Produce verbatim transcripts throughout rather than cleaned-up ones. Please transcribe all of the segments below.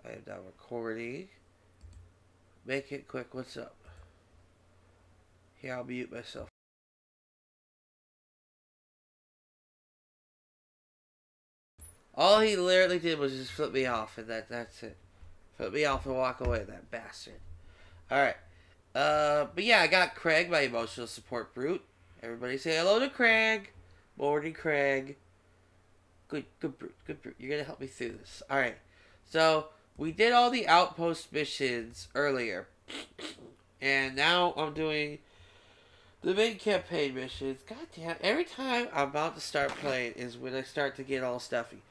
I am now recording. Make it quick. What's up? Here, I'll mute myself. All he literally did was just flip me off, and that that's it. Flip me off and walk away, that bastard. Alright. Uh, but yeah, I got Craig, my emotional support brute. Everybody say hello to Craig. Morning, Craig. Good, good brute, good brute. You're gonna help me through this. Alright. So, we did all the outpost missions earlier. And now I'm doing the main campaign missions. God damn, every time I'm about to start playing is when I start to get all stuffy.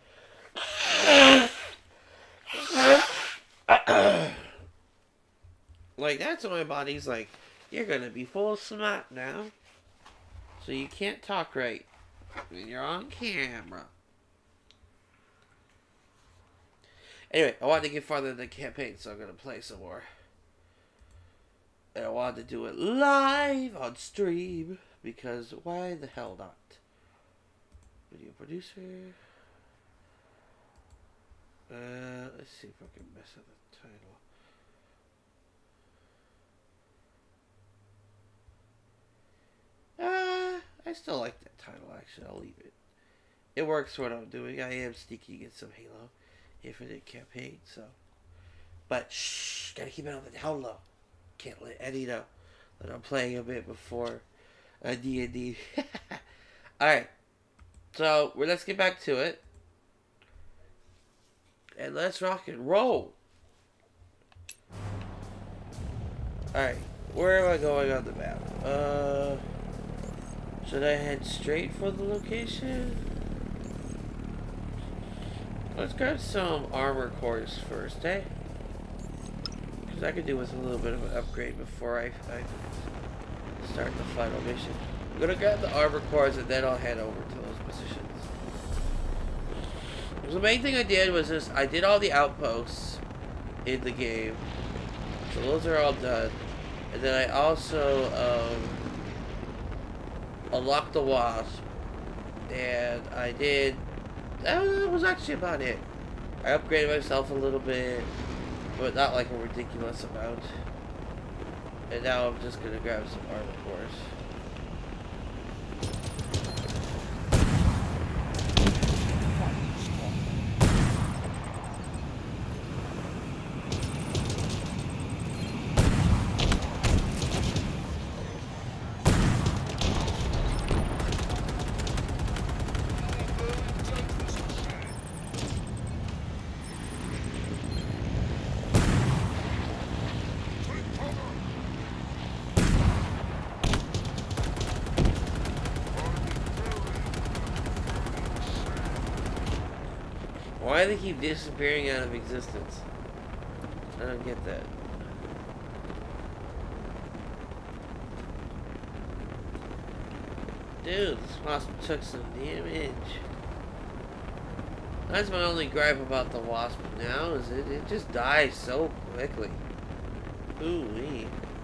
Like, that's when my body's like, you're gonna be full of snot now. So you can't talk right when you're on camera. Anyway, I wanted to get farther in the campaign, so I'm gonna play some more. And I wanted to do it live on stream, because why the hell not? Video producer. Uh, let's see if I can mess up the title. Uh, I still like that title, actually. I'll leave it. It works for what I'm doing. I am sneaking in some Halo Infinite campaign, so. But, shh, gotta keep it on the down low. Can't let Eddie know that I'm playing a bit before a D and D. Alright, so well, let's get back to it. And let's rock and roll. Alright, where am I going on the map? Uh, should I head straight for the location? Let's grab some armor cores first, eh? Because I could do with a little bit of an upgrade before I, I start the final mission. I'm gonna grab the armor cores and then I'll head over to those positions. The main thing I did was just, I did all the outposts in the game. So those are all done. And then I also um, unlocked the wasp. And I did, that was actually about it. I upgraded myself a little bit, but not like a ridiculous amount. And now I'm just going to grab some armor cores. Why do they keep disappearing out of existence? I don't get that. Dude, this wasp took some damage. That's my only gripe about the wasp now, is it, it just dies so quickly. Ooh-wee.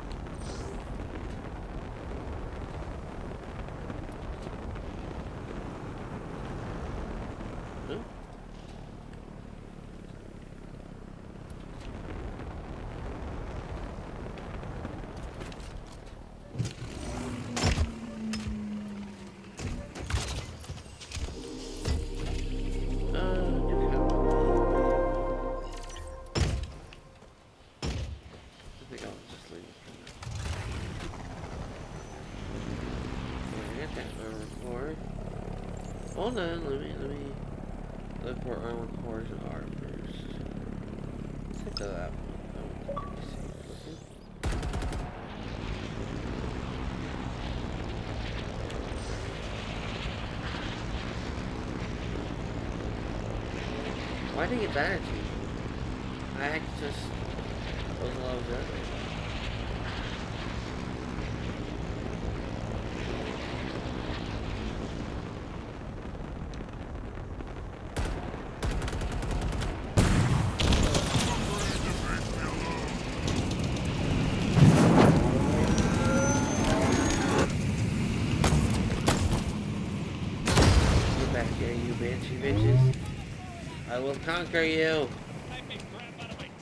Hold on, let me, let me look where armor cores are first. Take that one. Why did it get better to me? I had to just close a lot of that. I will conquer you.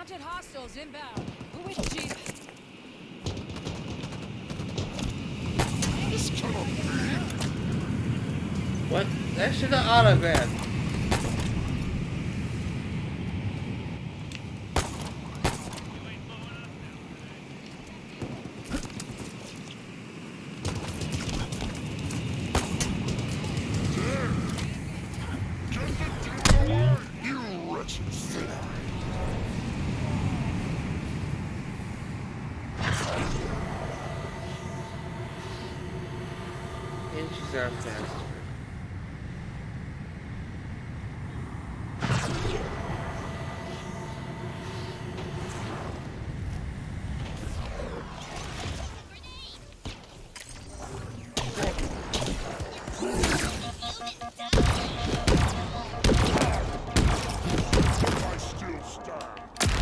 Detected hostiles inbound. Who is Jesus? This cannot be. What? That should have autographed. Inches are faster. I still stand.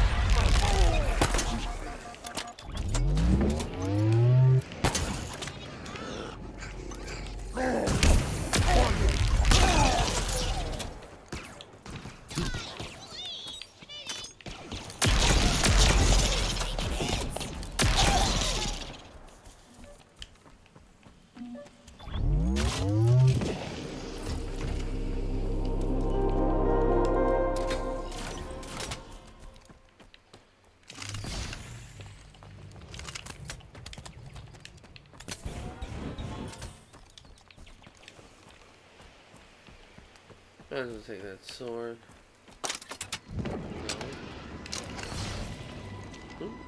I was gonna take that sword. No. Ooh.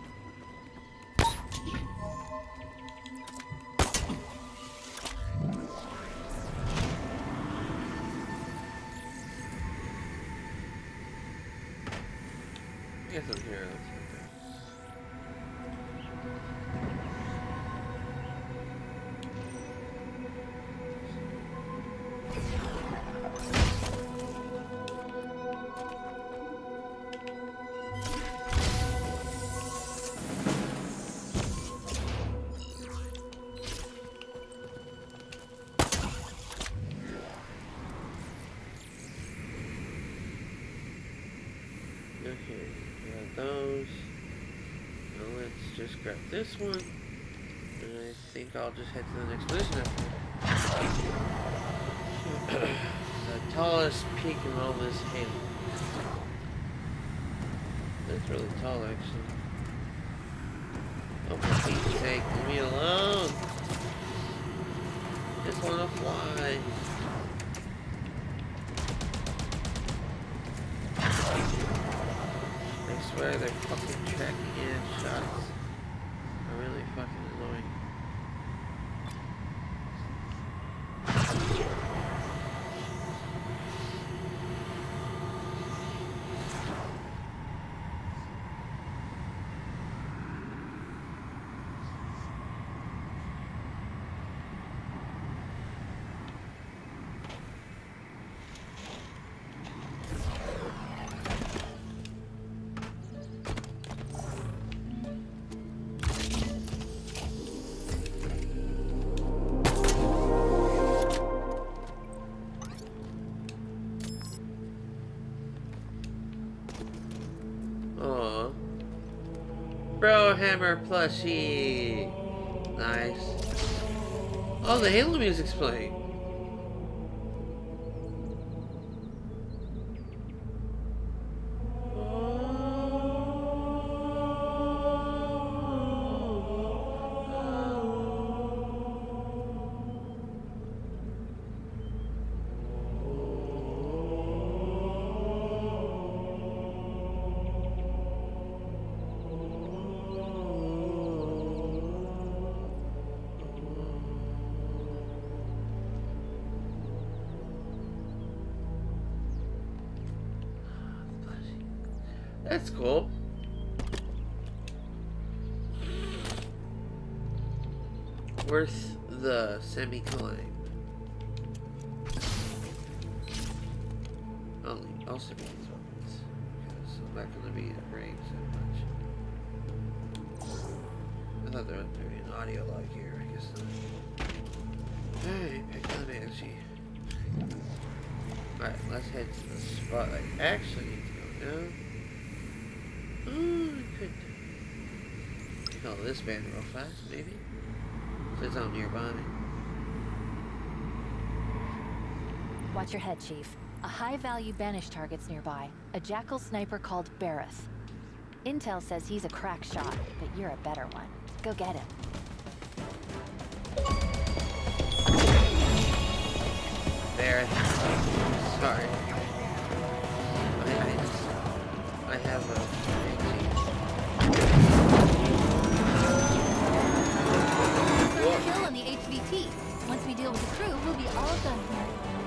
I guess I'm here. Let's get there. Okay, got those. Now let's just grab this one. And I think I'll just head to the next position after. The tallest peak in all this Halo. That's really tall, actually. Oh, for Pete's sake, leave me alone! Just wanna fly. I swear they're fucking tracking in shots. Are really fucking annoying. Aww. Bro Hammer plushie. Nice. Oh, the Halo music's playing. That's cool. Worth the semi-climb. Only also get these weapons. Because I'm not gonna be in range that much. I thought there was maybe an audio log here, I guess not. Alright, pick the Banshee. Alright, let's head to the spot I actually need to go now. Ooh, could kill this man real fast, maybe. It's all nearby. Watch your head, Chief. A high-value banished target's nearby. A jackal sniper called Bareth. Intel says he's a crack shot, but you're a better one. Go get him. Bareth. Sorry. I, I just... I have a... First kill on the H V T. Once we deal with the crew, we'll be all done here.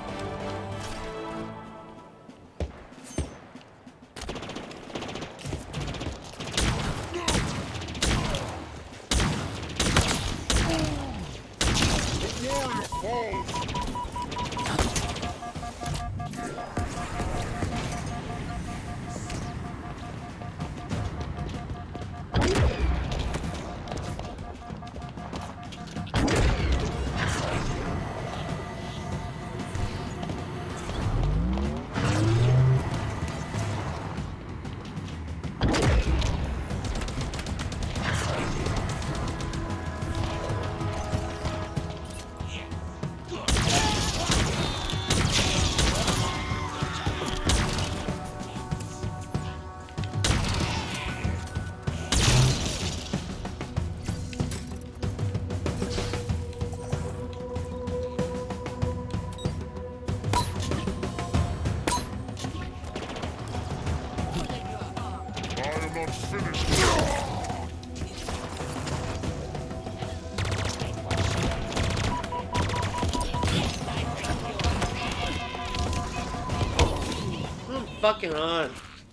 Fucking on.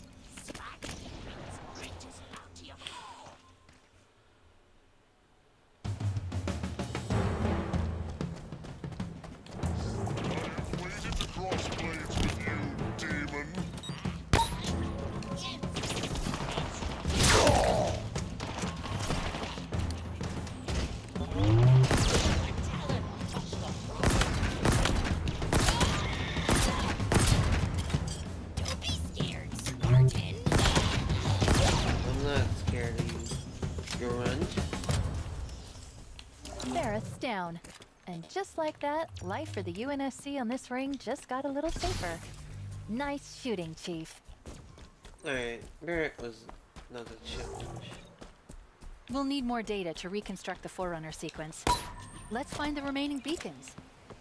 Down. And just like that, life for the U N S C on this ring just got a little safer. Nice shooting, Chief. Alright, Barrett was not a challenge. We'll need more data to reconstruct the Forerunner sequence. Let's find the remaining beacons.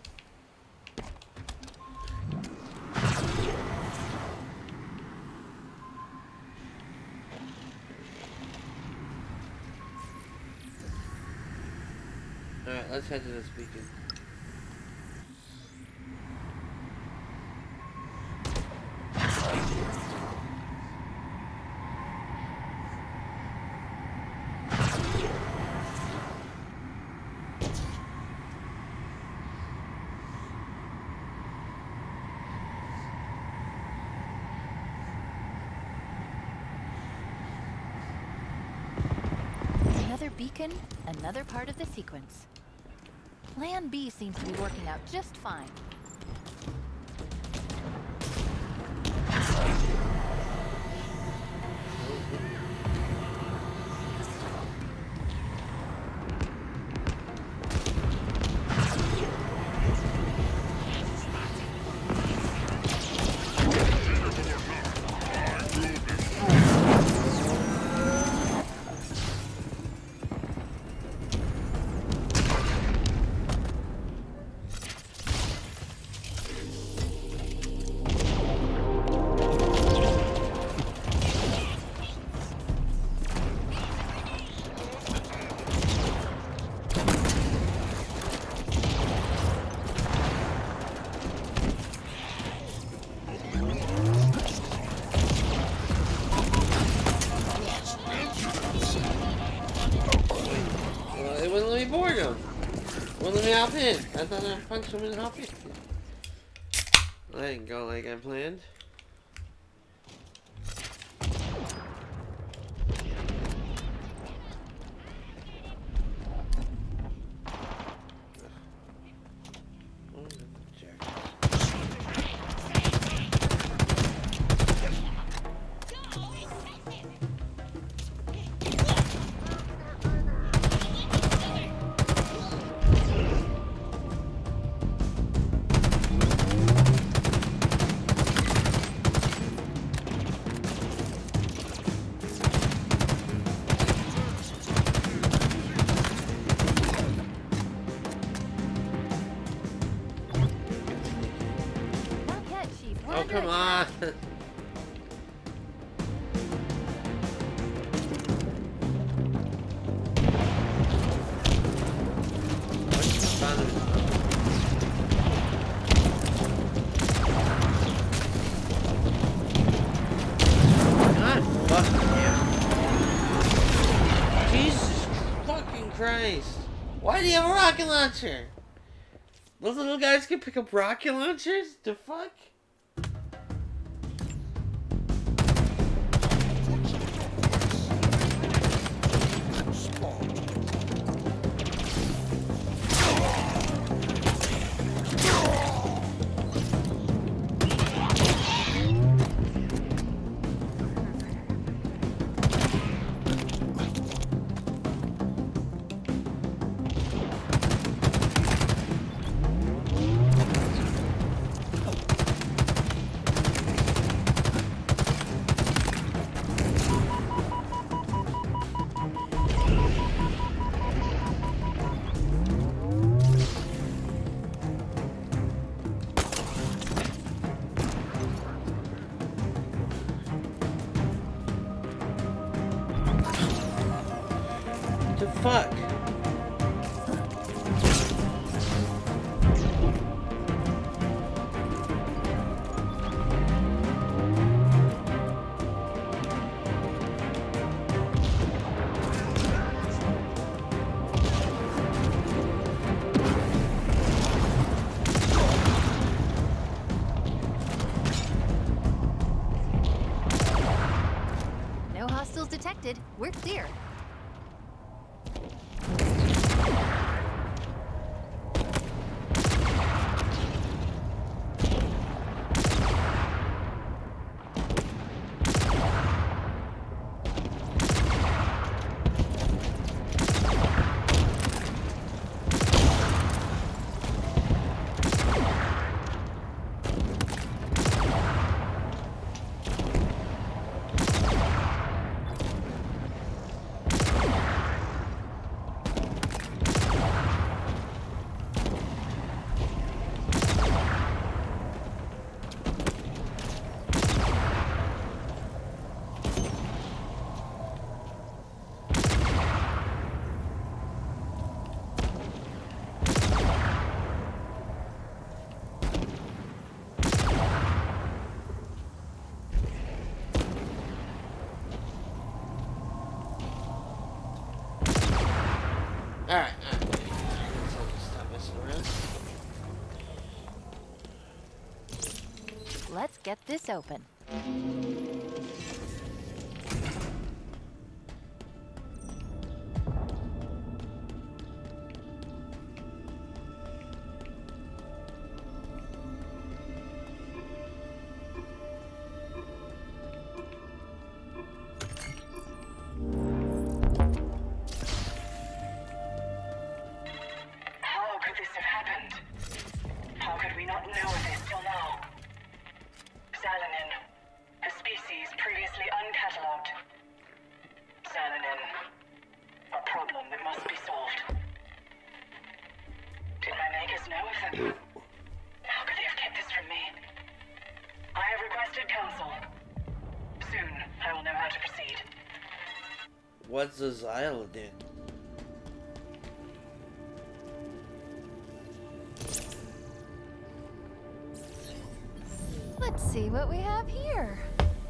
Alright, let's head to this beacon. Another beacon, another part of the sequence. Plan B seems to be working out just fine. Hop in. I thought I punched him and hop in. I didn't go like I planned. come on. God fucking you. Jesus fucking Christ. Why do you have a rocket launcher? Those little guys can pick up rocket launchers? The fuck? The fuck? No hostiles detected. We're clear. Alright, alright. So I'll just stop messing around. Let's get this open. How could this have happened? How could we not know of this till now? Xalanin, a species previously uncatalogued. Xalanin, a problem that must be solved. Did my makers know of them? How could they have kept this from me? I have requested counsel. Soon, I will know how to proceed. What's the Xyloden? Let's see what we have here.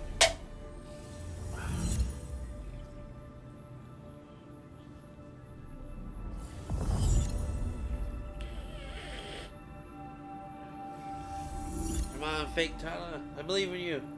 Come on, Faketana. I believe in you.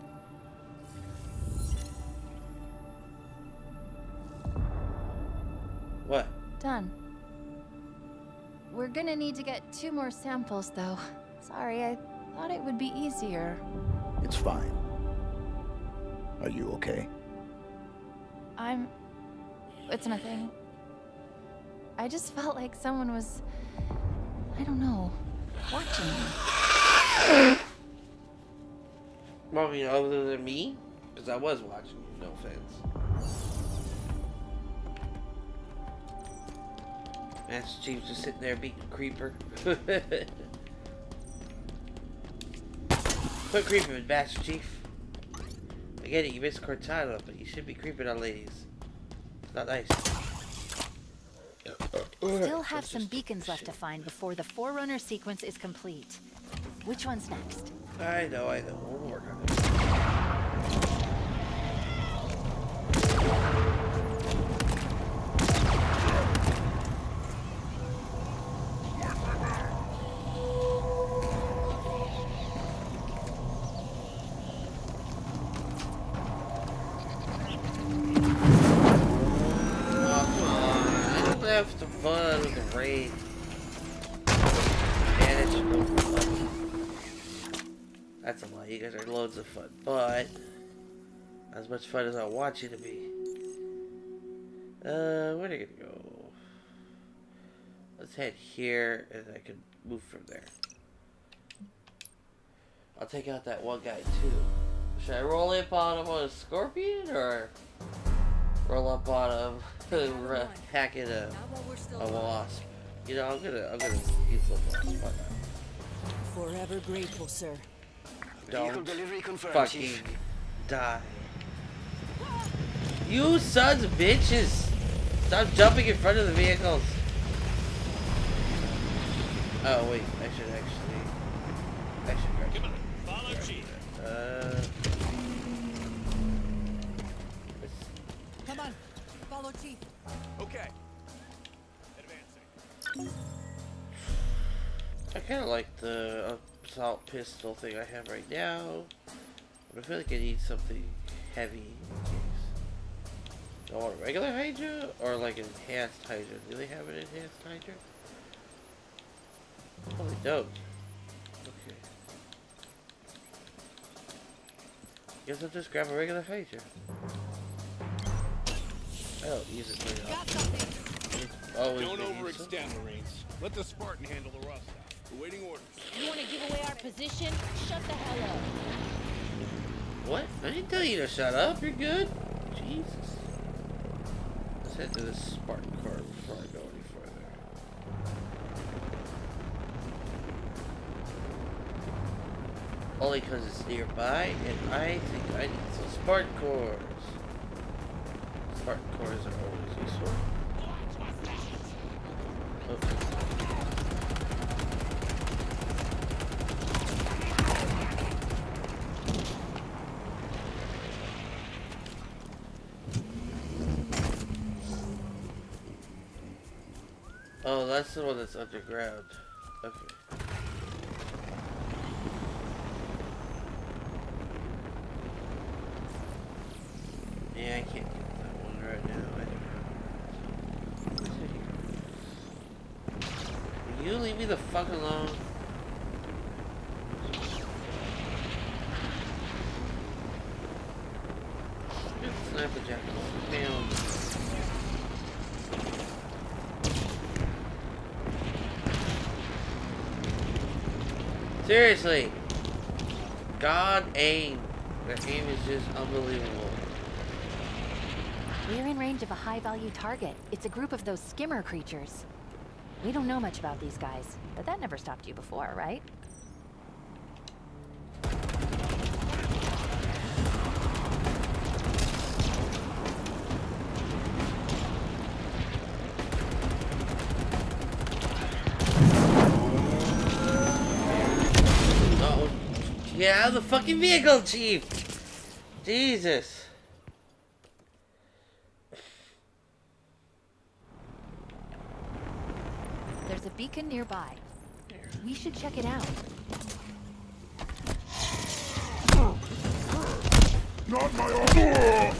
What? Done. We're gonna need to get two more samples, though. Sorry, I thought it would be easier. It's fine. Are you okay? I'm... It's nothing. I just felt like someone was... I don't know, watching me. Well, I mean, other than me? Because I was watching you, no offense. Master Chief's just sitting there beating Creeper. Quit creeping, Master Chief. I get it, you missed Cortana, but you should be creeping on ladies. It's not nice. Still have some beacons left to find before the Forerunner sequence is complete. Which one's next? I know, I know. We'll work on it. The fun with the raid. Man, it's no fun. That's a lie. You guys are loads of fun, but as much fun as I want you to be. Uh, where are you gonna go? Let's head here, and I can move from there. I'll take out that one guy too. Should I roll up on him on a scorpion or roll up on him? Hacking a, a wasp. You know, I'm gonna, I'm gonna use the wasp. Why not? Forever grateful, sir. Don't fucking die. You sons of bitches! Stop jumping in front of the vehicles. Oh wait, I should actually, I should actually. Follow Chief. Uh. Come on, follow Chief. Okay. Advancing. I kind of like the assault pistol thing I have right now, but I feel like I need something heavy in case. Do I want a regular Hydra or like an enhanced Hydra? Do they have an enhanced Hydra? Oh, they don't. Okay. Guess I'll just grab a regular Hydra. I don't use it very often. Always Don't been overextend, Marines. Let the Spartan handle the rust. Awaiting orders. You want to give away our position? Shut the hell up. What? I didn't tell you to shut up. You're good. Jesus. Let's head to this Spartan car before I go any further. Only because it's nearby, and I think I need some Spartan cores. Spartan cores are always useful. Okay. Oh, that's the one that's underground. Okay. Yeah, I can't get that one right now. I don't know. Will you leave me the fuck alone? Good sniper jacket. Damn. Seriously, God aim. Their aim is just unbelievable. We're in range of a high-value target. It's a group of those skimmer creatures. We don't know much about these guys, but that never stopped you before, right? Get out of the fucking vehicle, Chief! Jesus. There's a beacon nearby. We should check it out. Not my order!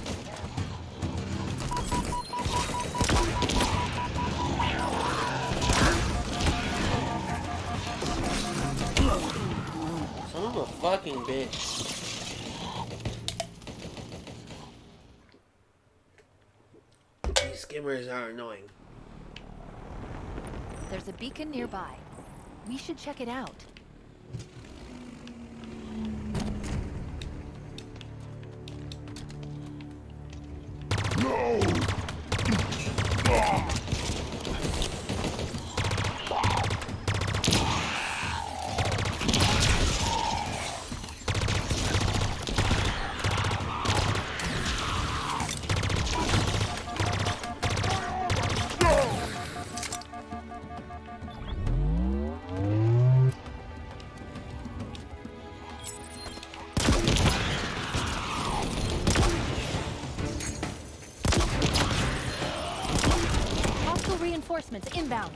Son of a fucking bitch. These skimmers are annoying. There's a beacon nearby. We should check it out. No! Ah! Reinforcements inbound.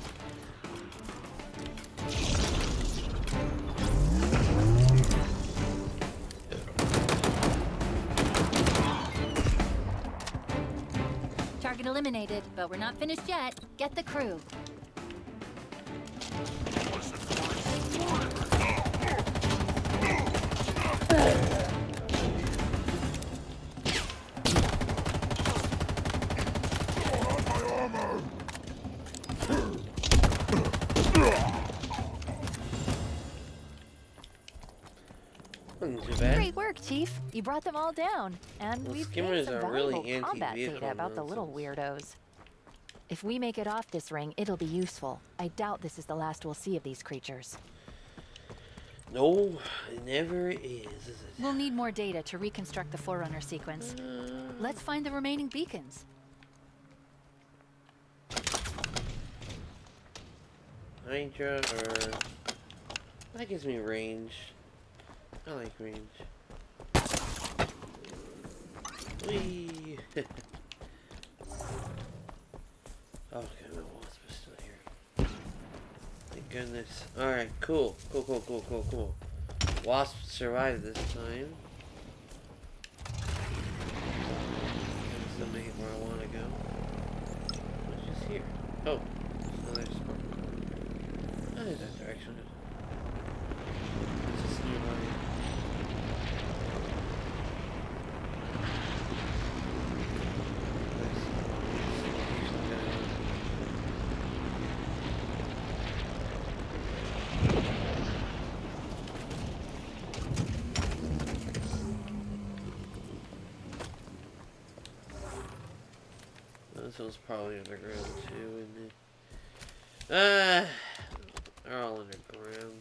Target eliminated, but we're not finished yet. Get the crew. Great work, Chief. You brought them all down. And Well, we've skimmers gained some are valuable really combat anti-vehicle data about the little nonsense. weirdos. If we make it off this ring, it'll be useful. I doubt this is the last we'll see of these creatures. No, it never is, is it? We'll need more data to reconstruct the Forerunner sequence. Let's find the remaining beacons. Hydra or... That gives me range. I like range. Whee! Oh, okay, my wasp is still here. Thank goodness. Alright, cool. Cool, cool, cool, cool, cool. Wasp survived this time. Can still make it where I want to go. What's just here? Oh, there's another spot. Oh, there's that direction. It's just nearby. This one's probably underground too, isn't it? Ah, they're all underground.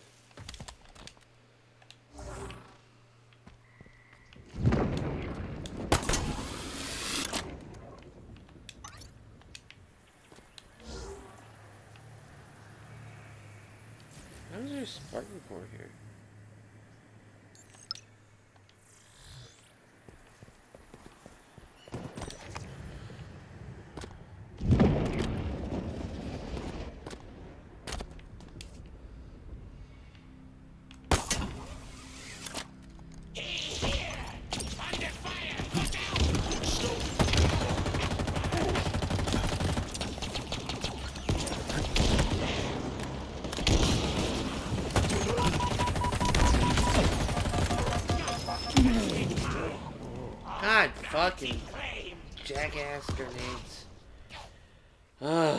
How is there a Spartan core here? God fucking jackass grenades. Ugh.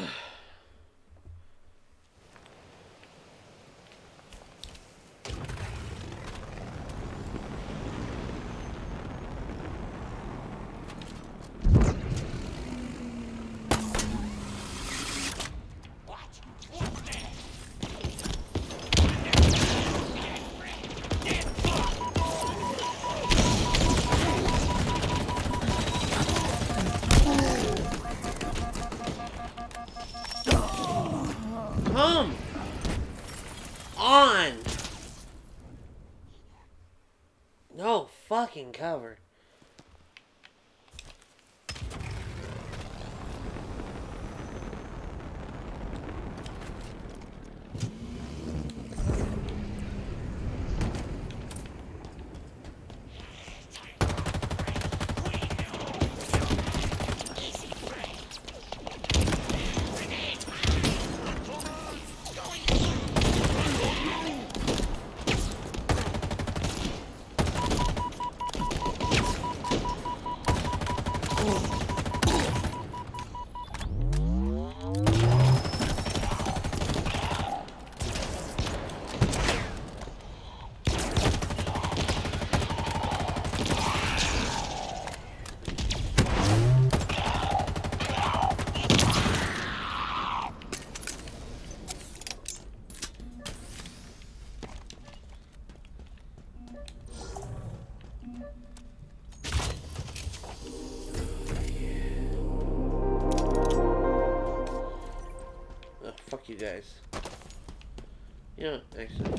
Come on! No fucking cover. Fuck you guys. You know, actually.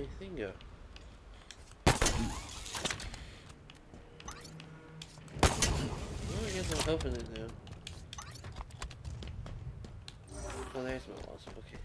my thing go? Well, I guess I'm hoping it now. Oh, there's my walls. Okay.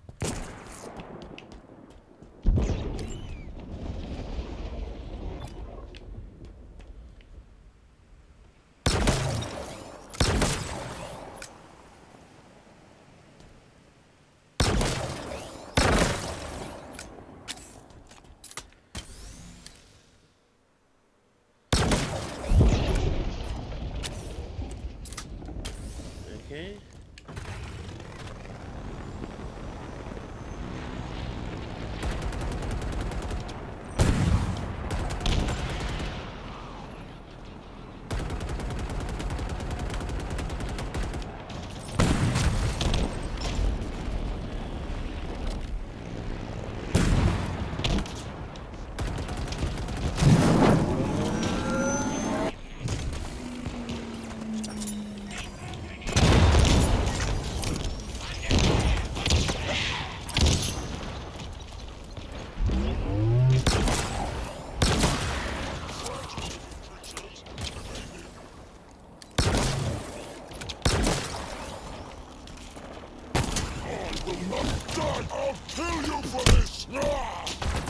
Okay. I'll kill you for this! Ah!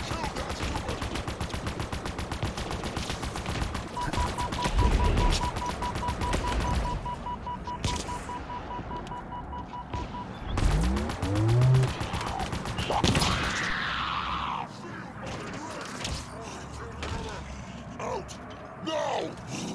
Out! Now!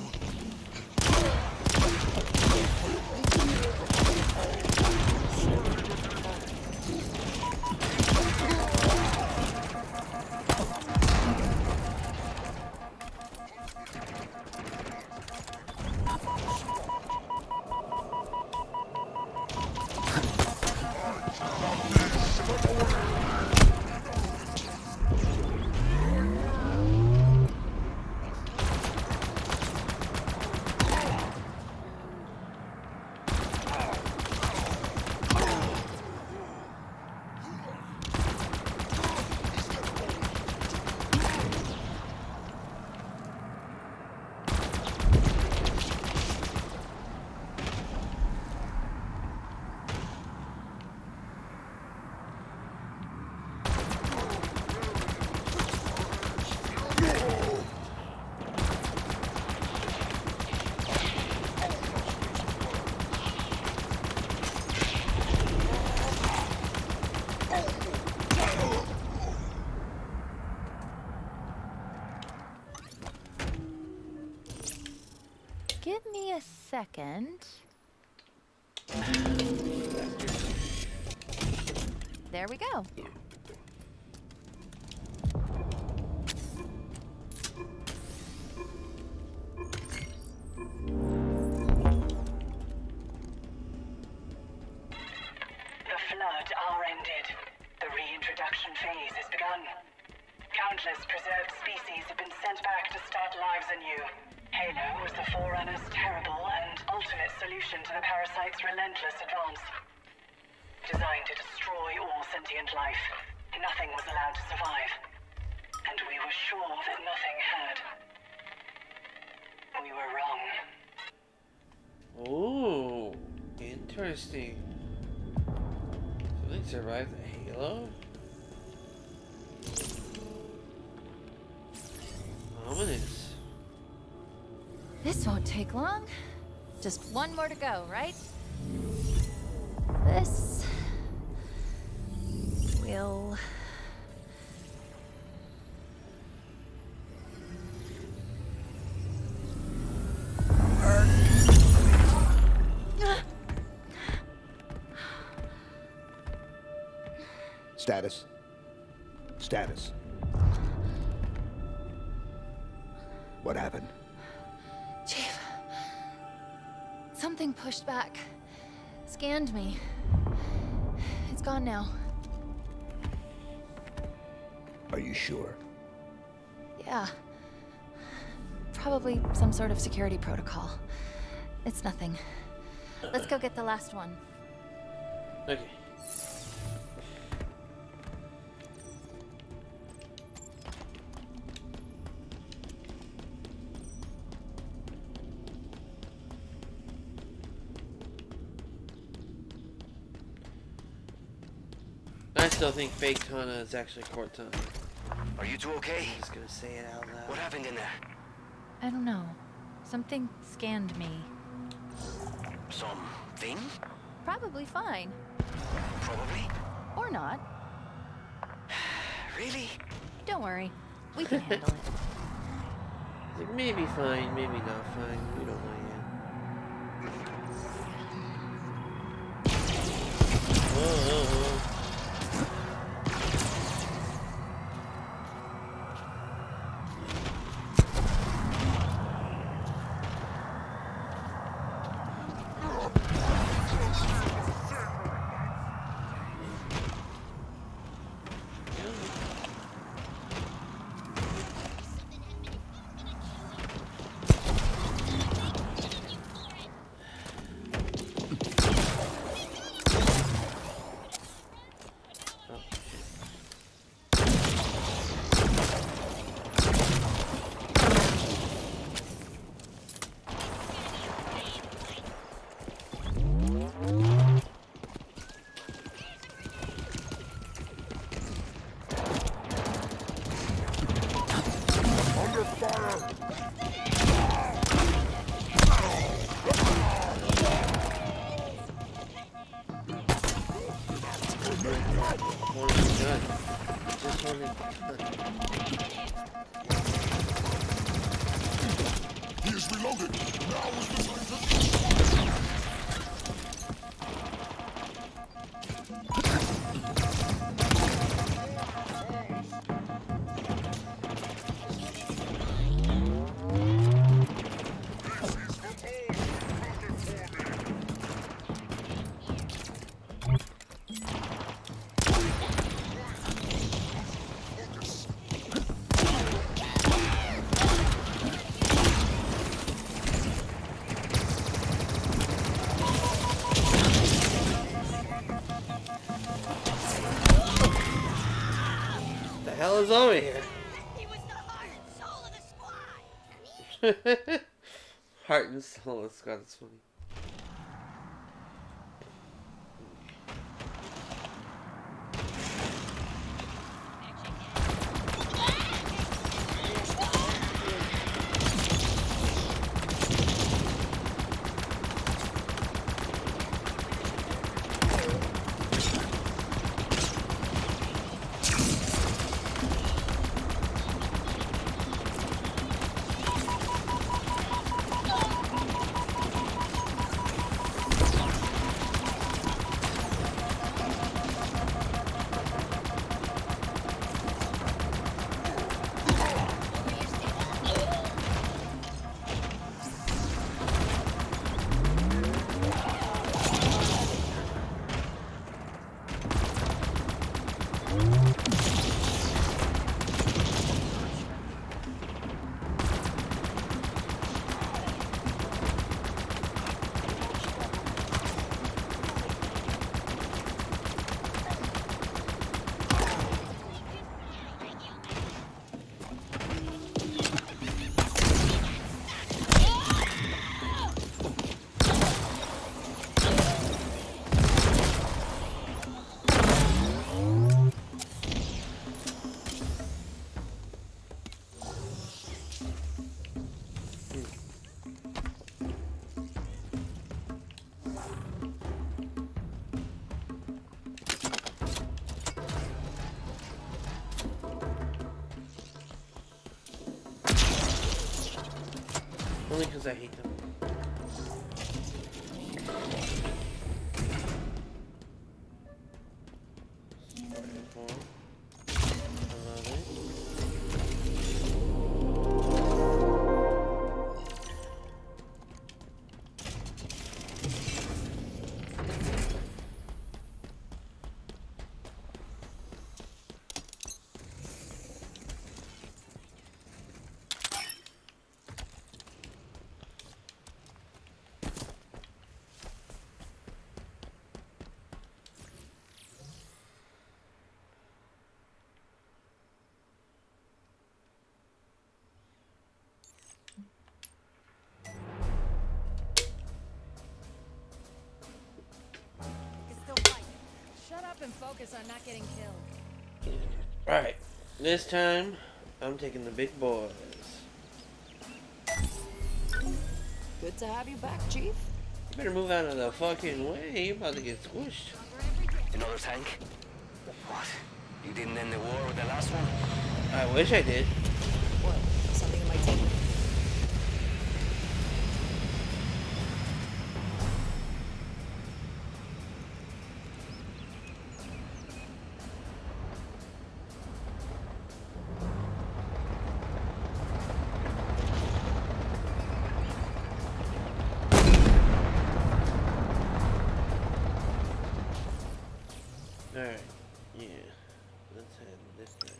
Give me a second. There we go. The flood are ended. The reintroduction phase has begun. Countless preserved species have been sent back to start lives anew. Halo was the Forerunner's terrible and ultimate solution to the parasite's relentless advance. Designed to destroy all sentient life, nothing was allowed to survive. And we were sure that nothing had. We were wrong. Oh, interesting. Something survived the Halo? Ominous. This won't take long. Just one more to go, right? This will... Status. Status. What happened? Chief. Something pushed back. Scanned me. It's gone now. Are you sure? Yeah. Probably some sort of security protocol. It's nothing. Let's go get the last one. Okay. I still think Faketana is actually Cortana. Are you two okay? I'm just gonna say it out loud. What happened in there? I don't know. Something scanned me. Something? Probably fine. Probably. Or not. Really? Don't worry. We can handle it. Like, maybe fine, maybe not fine. We don't know yet. Oh, oh, oh. He is reloaded. Now is the time the hell is over here? He was the heart and soul of the squad. Heart and soul of the squad. That's funny. Only because I hate them. and focus on not getting killed. Alright, this time I'm taking the big boys. Good to have you back, Chief. You better move out of the fucking way. You're about to get squished. Another tank? What? You didn't end the war with the last one? I wish I did. What? Something in my team? Alright, yeah. Let's head in this direction.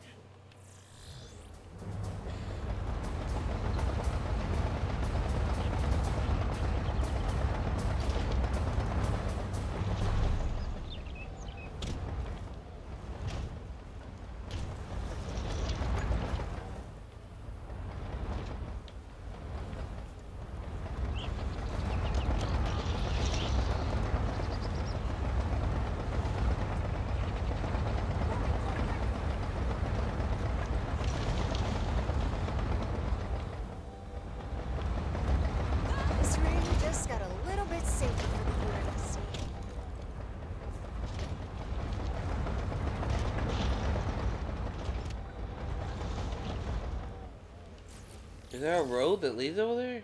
This room just got a little bit safer for the U N S C. Is there a road that leads over there?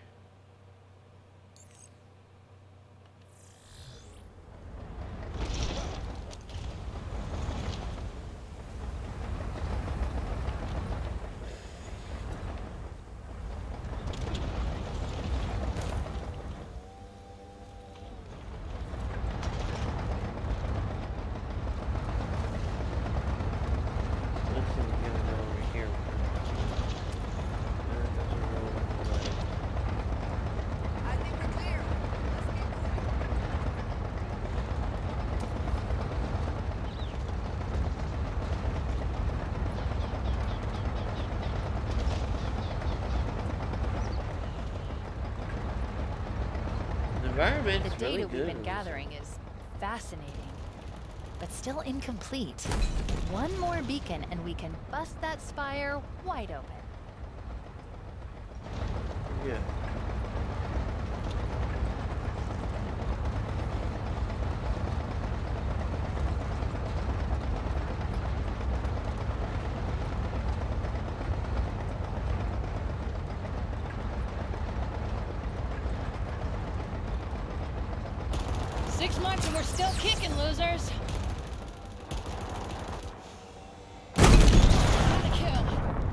Looks like we're gonna go over here. Uh, there's a road on the right. I think we're clear. Let's get moving. The environment's The really data good. we've in been this. gathering is fascinating, but still incomplete. One more beacon and we can bust that spire wide open. Yeah. Six months and we're still kicking, losers. Got a kill.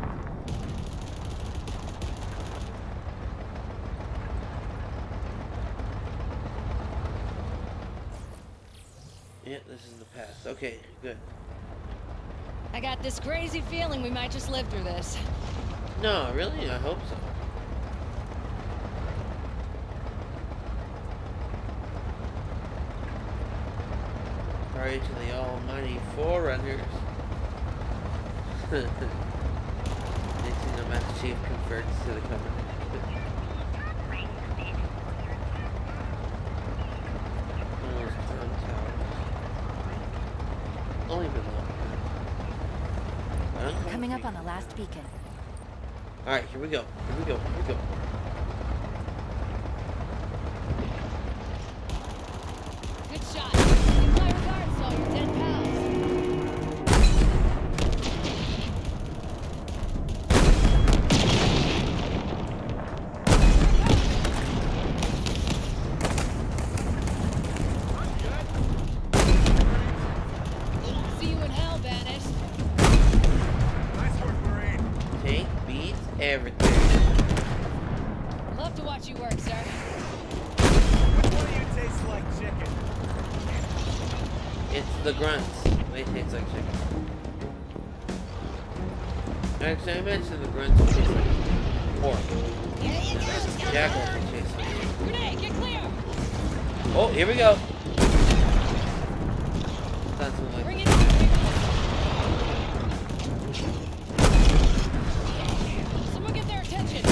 Yeah, this is the path. Okay, good. I got this crazy feeling we might just live through this. No, really? I hope so. Sorry to the almighty Forerunners. Next thing the Master Chief converts to the Covenant. One of those clown towers. Only been long. Coming up on the last beacon. Alright, here we go. Here we go. Here we go. Good shot. Give my regards to all your dead pals. See you in hell, Banished. Nice work, Marine. Tank beats everything. Love to watch you work, sir. Which one of you tastes like chicken? It's the grunts. They taste like chicken. Actually, I mentioned the grunts taste like pork. Jackals taste like chicken. Grenade, get clear! Oh, here we go. Sounds like Bring it Someone get their attention.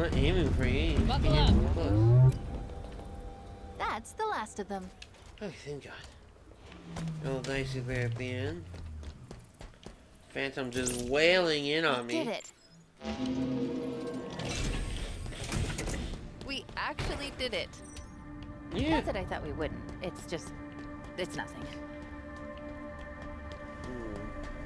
not aiming for you. You Buckle can't up. get close. That's the last of them. Oh, thank God. Oh, nicely there at the end. Phantom just wailing in on me. Did it. We actually did it. Yeah. Not that I thought we wouldn't. It's just, it's nothing. Hmm.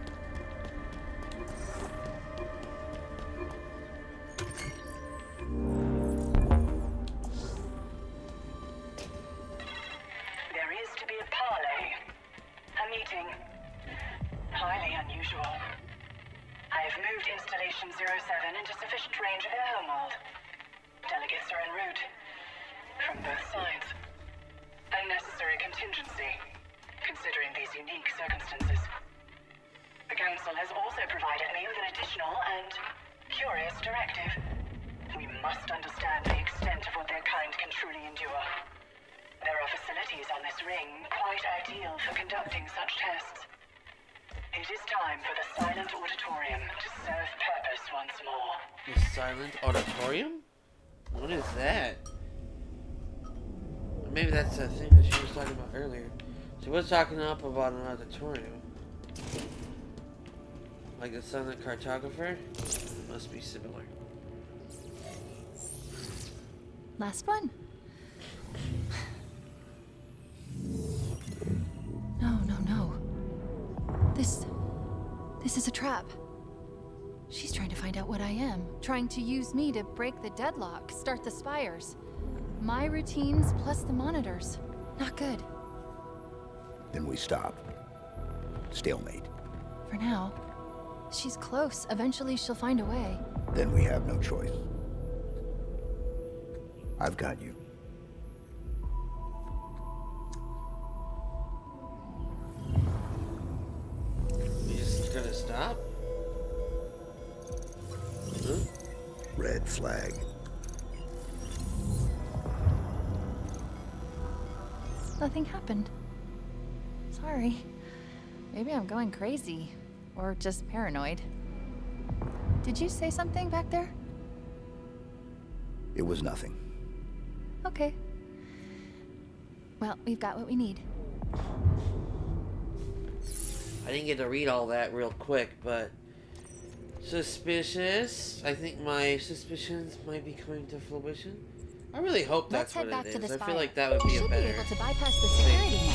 There is to be a parley. A meeting. Highly unusual. I have moved Installation zero seven into sufficient range of their homeworld. Delegates are en route. From both sides. A necessary contingency, considering these unique circumstances. The Council has also provided me with an additional and curious directive. We must understand the extent of what their kind can truly endure. There are facilities on this ring quite ideal for conducting such tests. It is time for the Silent Auditorium to serve purpose once more. The Silent Auditorium? What is that? Maybe that's the thing that she was talking about earlier. She was talking up about an auditorium. Like the Silent Cartographer? It must be similar. Last one. No, no, no. This... This is a trap. She's trying to find out what I am. Trying to use me to break the deadlock, start the spires. My routines plus the monitors. Not good. Then we stop. Stalemate. For now. She's close. Eventually she'll find a way. Then we have no choice. I've got you. We just gonna stop? Huh? Red flag. Nothing happened. Sorry. Maybe I'm going crazy. Or just paranoid. Did you say something back there? It was nothing. Okay. Well, we've got what we need. I didn't get to read all that real quick, but... Suspicious. I think my suspicions might be coming to fruition. I really hope that's Let's head what back it to the is. I spire. feel like that would be Should a better... be able to bypass the security now.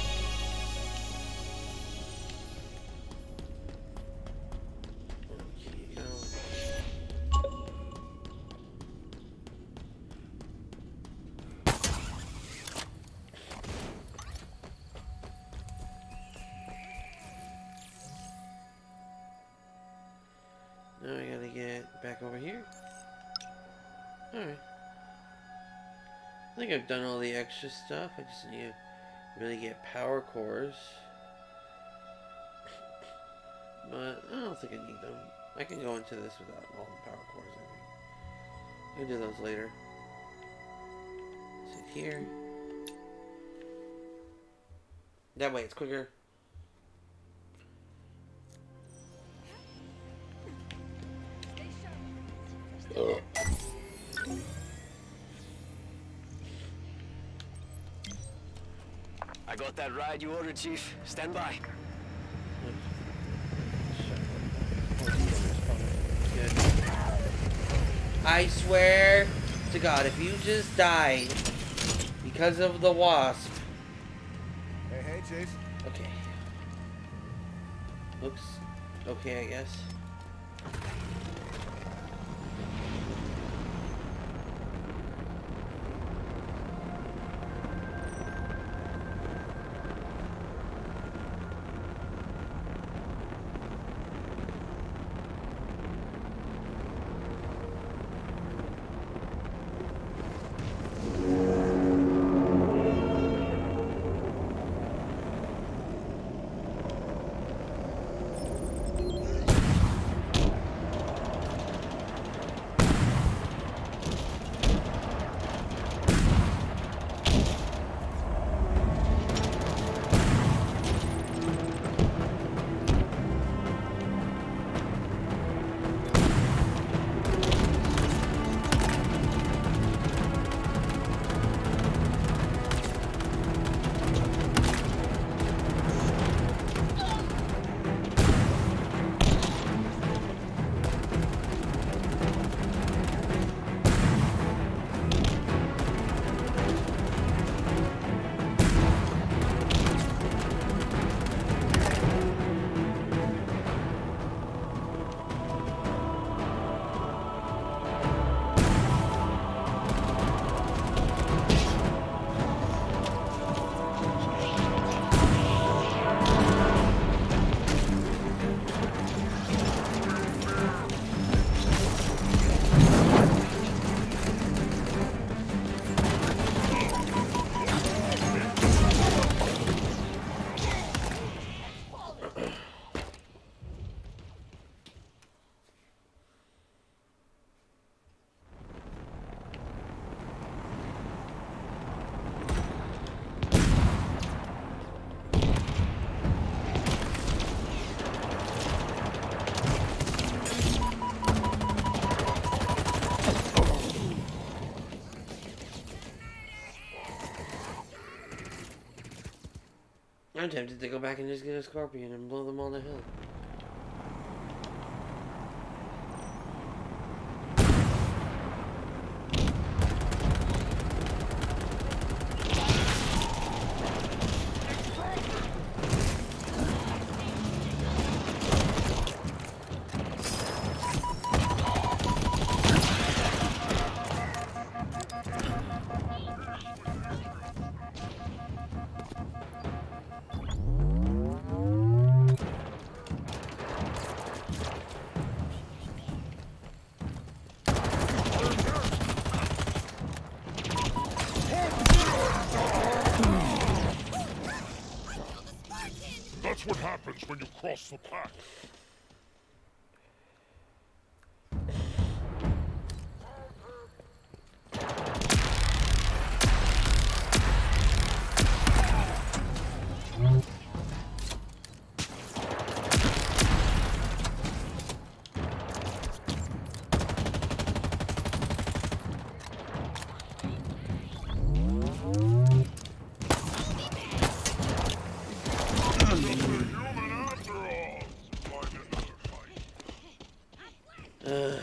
Okay, go. Now I gotta get back over here. Alright. I think I've done all the extra stuff. I just need to really get power cores. But I don't think I need them. I can go into this without all the power cores, I think. I can do those later. Sit here. That way it's quicker. Ugh. I got that ride you ordered, Chief. Stand by. Good. I swear to God, if you just died because of the wasp. Hey, hey, Chief. Okay. Looks okay, I guess. I'm tempted to go back and just get a scorpion and blow them all to hell. That's what happens when you cross the path. Ugh.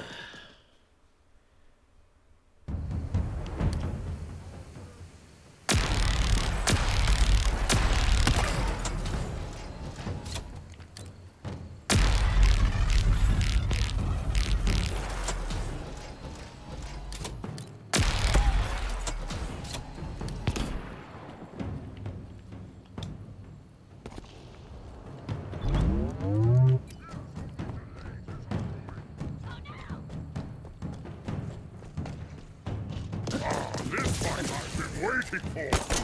This fight I've been waiting for!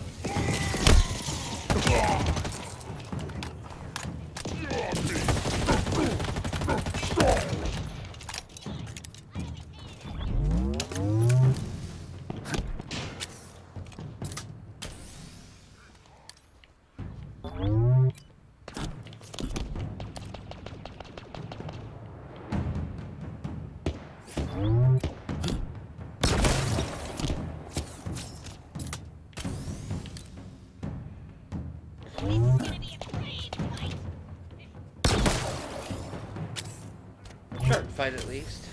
Short fight at least.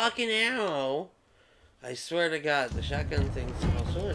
fucking ammo. I swear to God, the shotgun thing's supposed to work.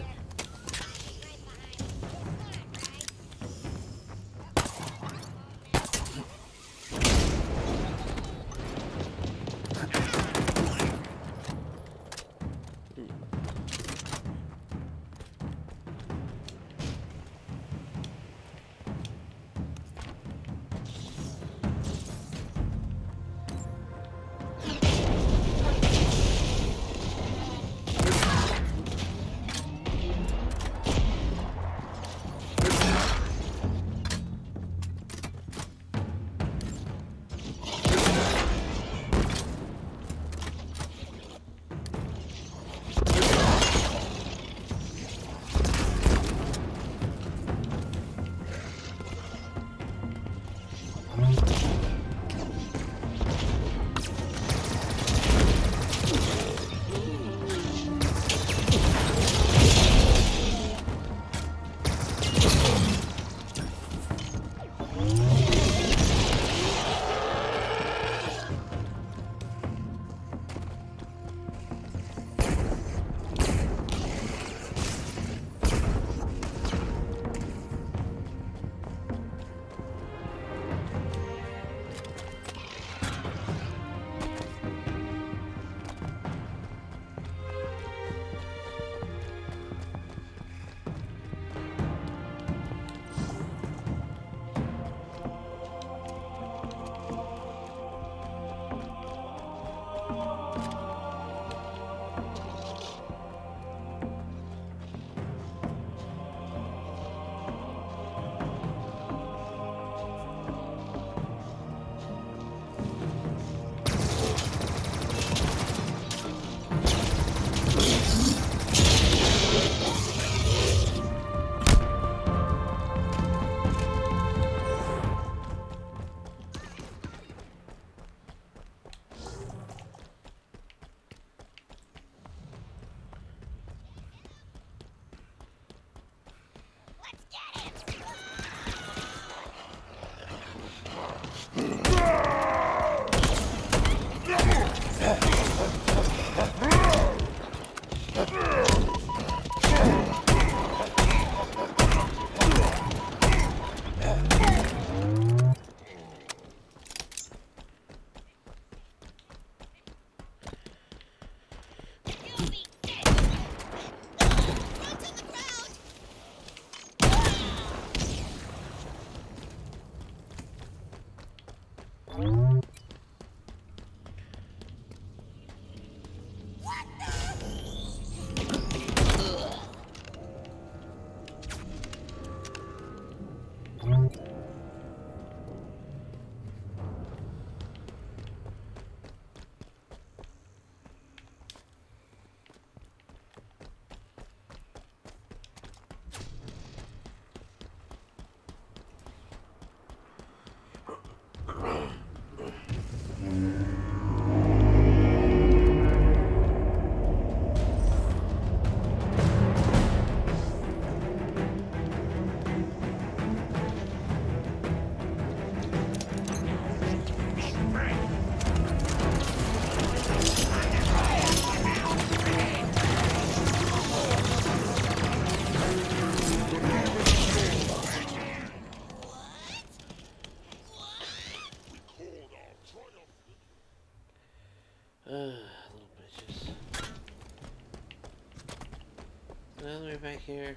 Back here.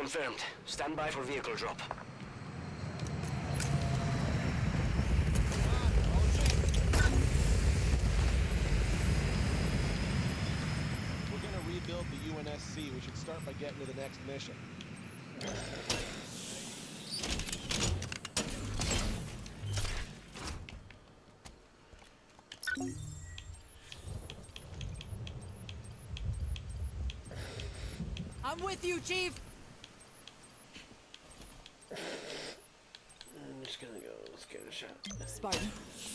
confirmed. Stand by for vehicle drop. We're gonna rebuild the U N S C. We should start by getting to the next mission. I'm with you, Chief. I'm just gonna go. Let's give it a shot. Spartan.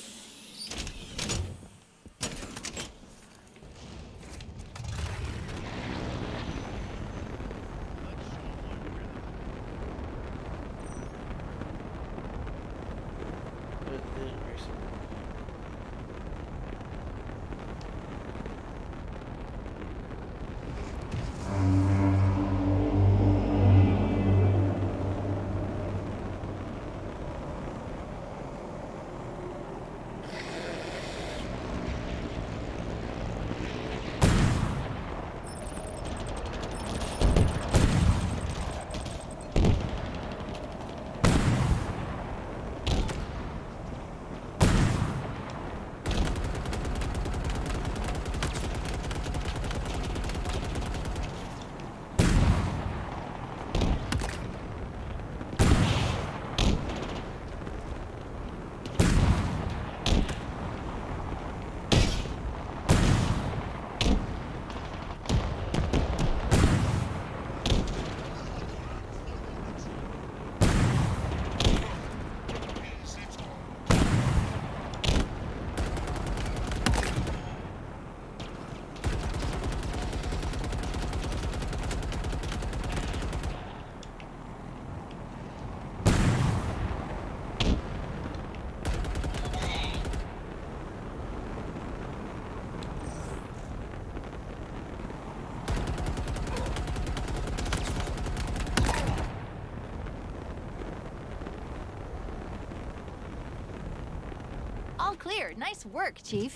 All clear. Nice work, Chief.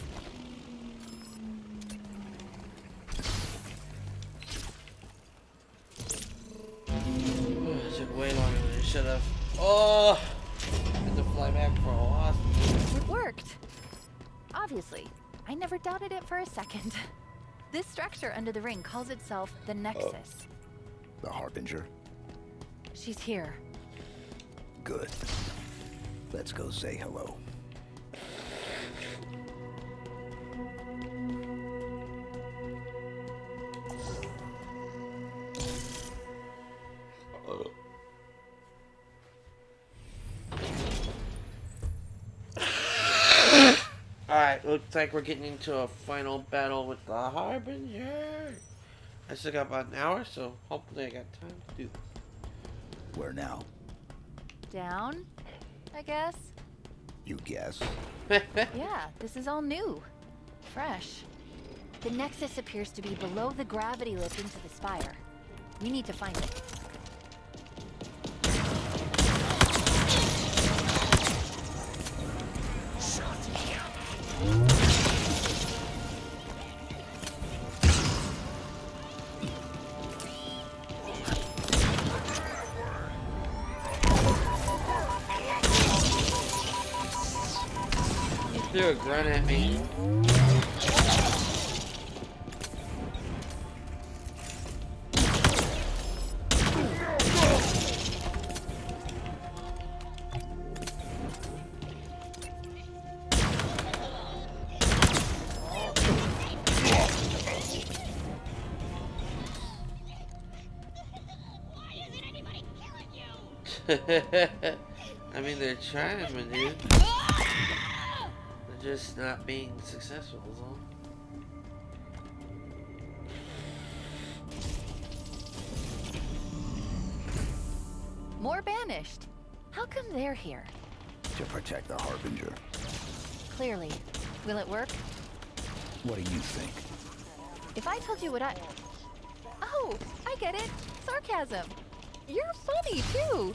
It took way longer than it should have. Oh! I had to fly back for a wasp. It worked. Obviously. I never doubted it for a second. This structure under the ring calls itself the Nexus. The Harbinger. She's here. Good. Let's go say hello. Alright, looks like we're getting into a final battle with the Harbinger. I still got about an hour, so hopefully I got time to do this. Where now? Down, I guess. You guess. Yeah, this is all new. Fresh. The Nexus appears to be below the gravity lift into the spire. We need to find it. He threw a grunt at me. I mean, they're trying, my dude. They're just not being successful, is all. More banished. How come they're here? To protect the Harbinger. Clearly. Will it work? What do you think? If I told you what I... Oh, I get it. Sarcasm. You're funny, too.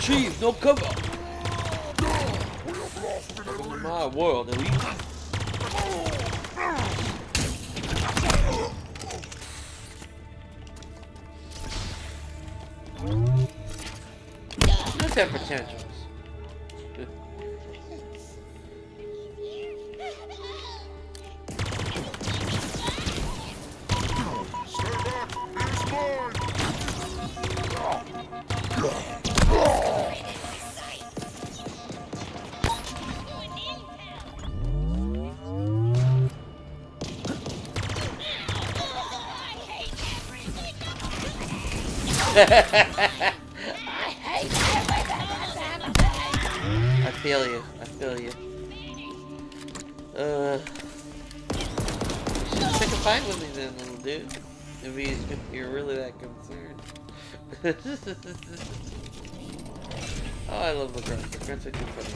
Chief, no cover. In my world, at least. Look at potentials. I feel you. I feel you. Uh, you should pick a fight with me then, little dude. If, he's, if you're really that concerned. Oh, I love the grunts. The grunts are too funny.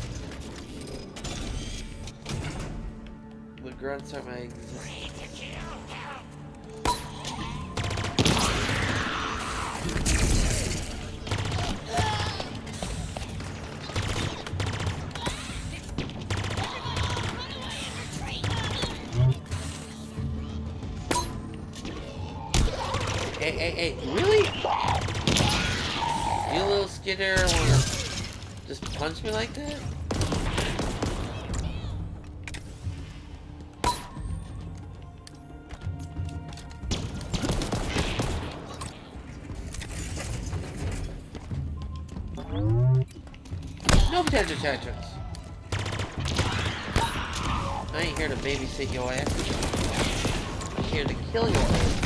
The grunts are my existence. Hey, hey, hey, really? You little skidder wanna just punch me like that? No potential tantrums. I ain't here to babysit your ass. I'm here to kill your ass.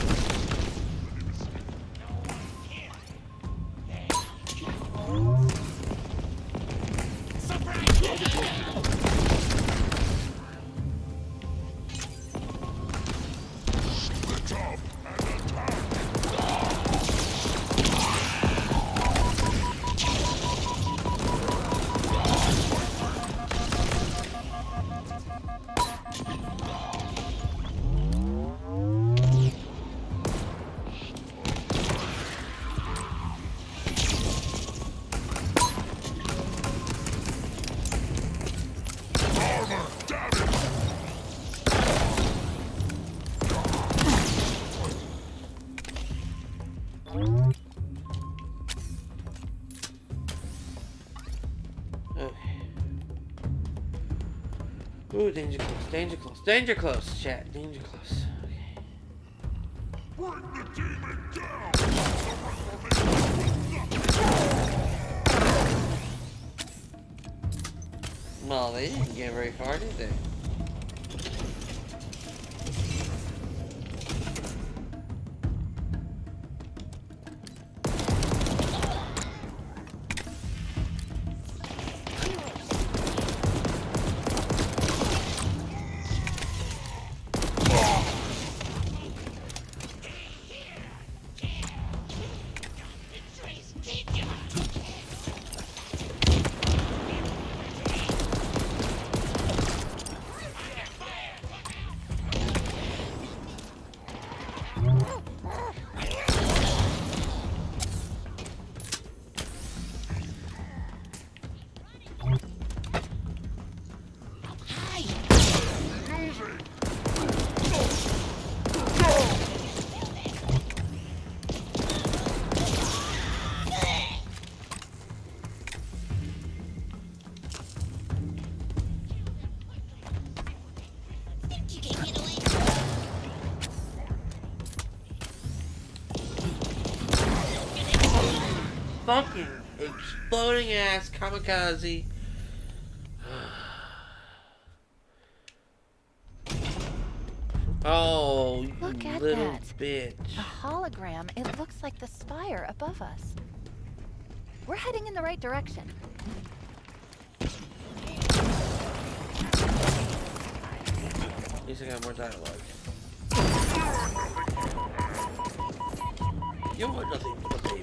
Ooh, danger close, danger close, danger close, chat, danger close. Okay. Bring the demon down! Well, they didn't get very far, did they? Fucking exploding ass kamikaze. Oh, you Look at little that. bitch. A hologram. It looks like the spire above us. We're heading in the right direction. At least I got more dialogue. You're nothing but a baby.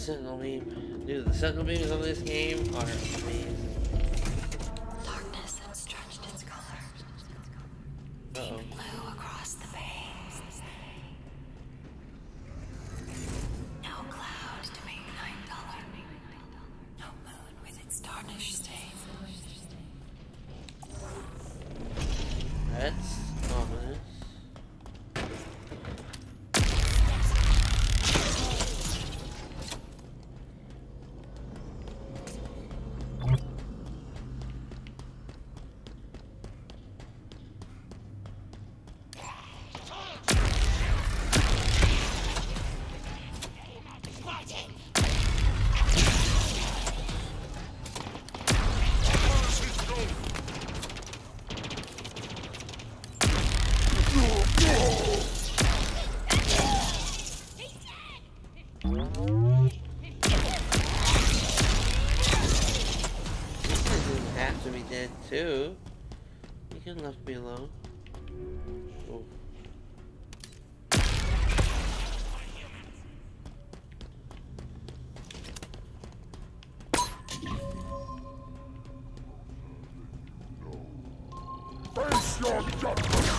sentinel beam. Dude, the sentinel beams on this game are amazing. Darkness had stretched its color. Deep blue across the bay. No clouds to make night color. No moon with its tarnished stain. That's ominous. Too. You can left me alone. Oh. Face your judgment!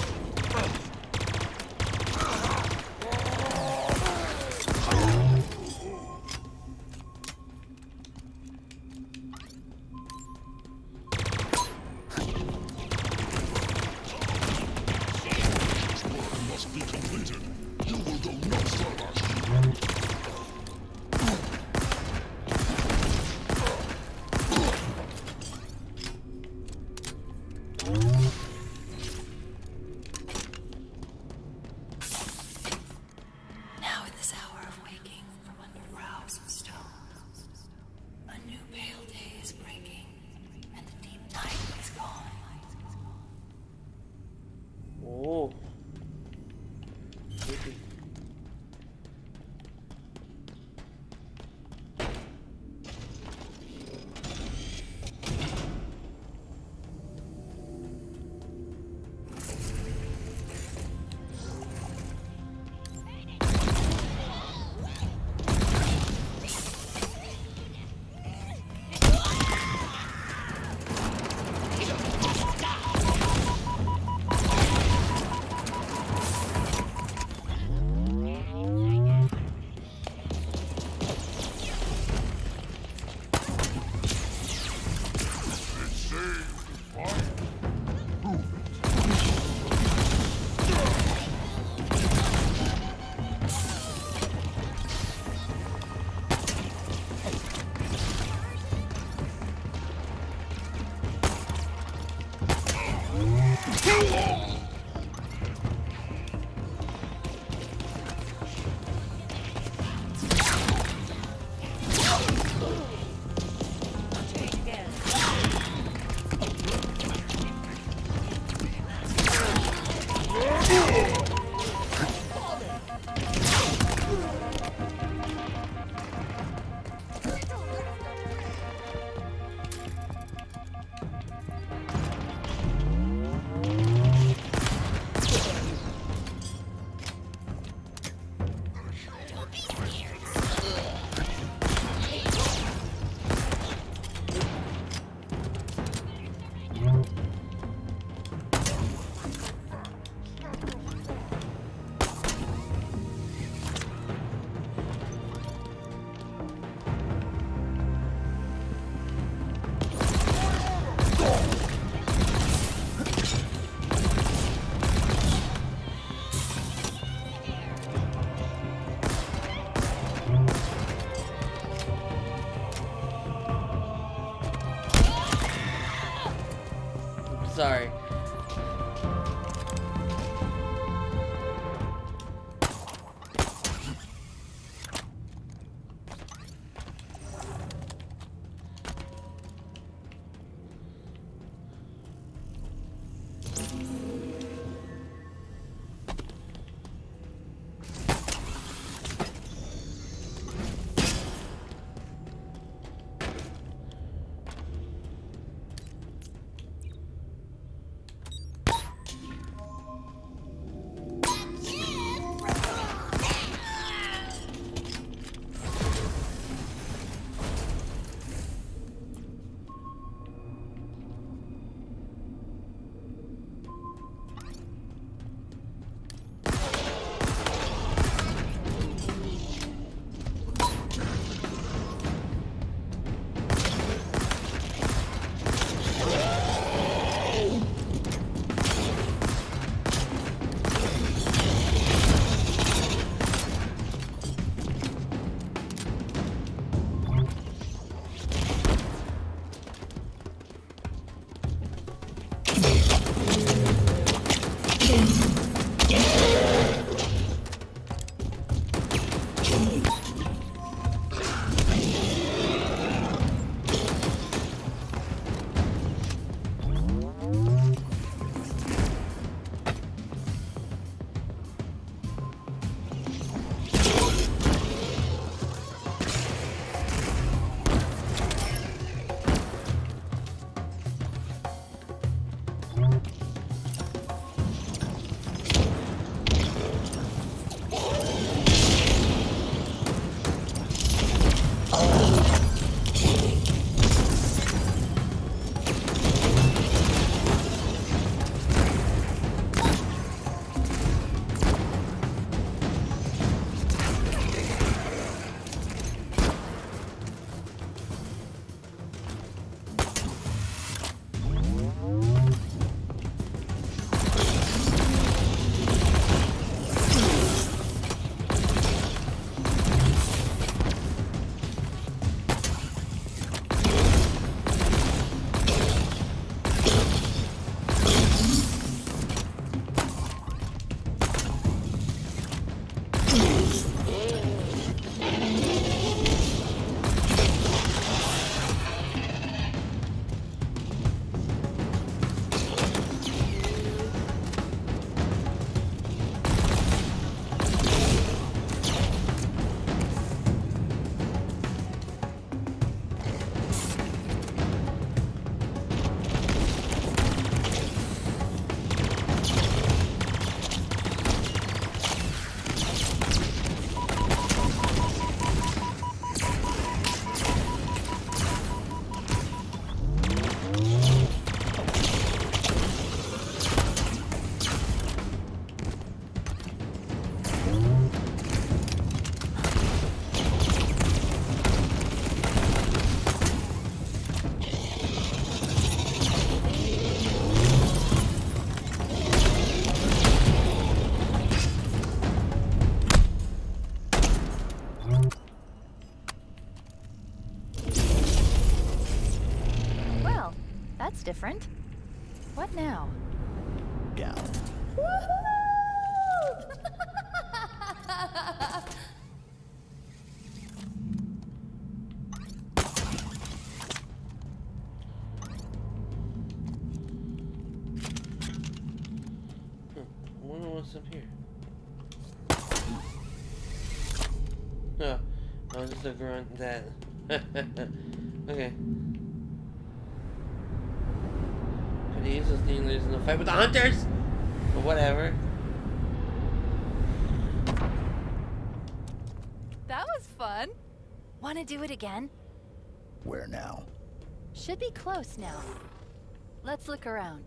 Now in this hour of waking from under brows of stone, a new pale day is breaking, and the deep night is gone. Oh. Creepy. Sorry. that's different. What now? Down. I wonder what's up here. No, oh, just a grunt that. Okay. Could he use those things in the fight with the hunters? Or whatever. That was fun. Want to do it again? Where now? Should be close now. Let's look around.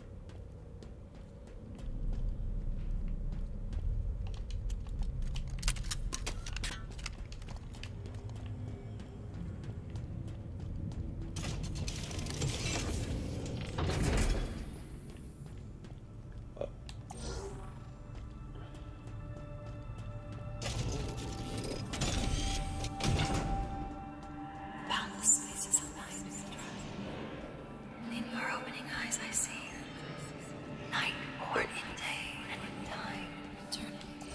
Boundless spaces of night. In your opening eyes I see night born in day and in time eternity.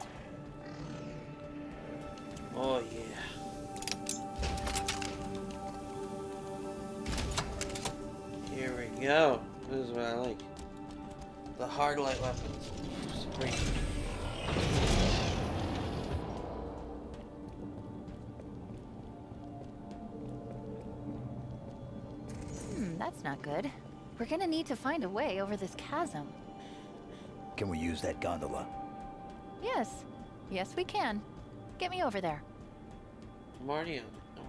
Oh yeah. Here we go. This is what I like. The hard light weapons. Just great. Hmm, that's not good. We're gonna need to find a way over this chasm. Can we use that gondola? Yes. Yes, we can. Get me over there. I'm already on it. I'm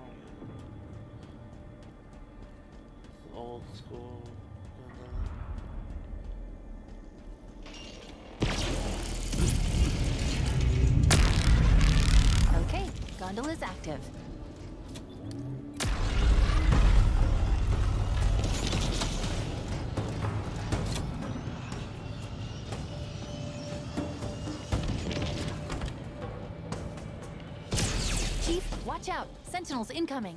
already on it. Old school. Okay, gondola's active. Chief, watch out! Sentinels incoming!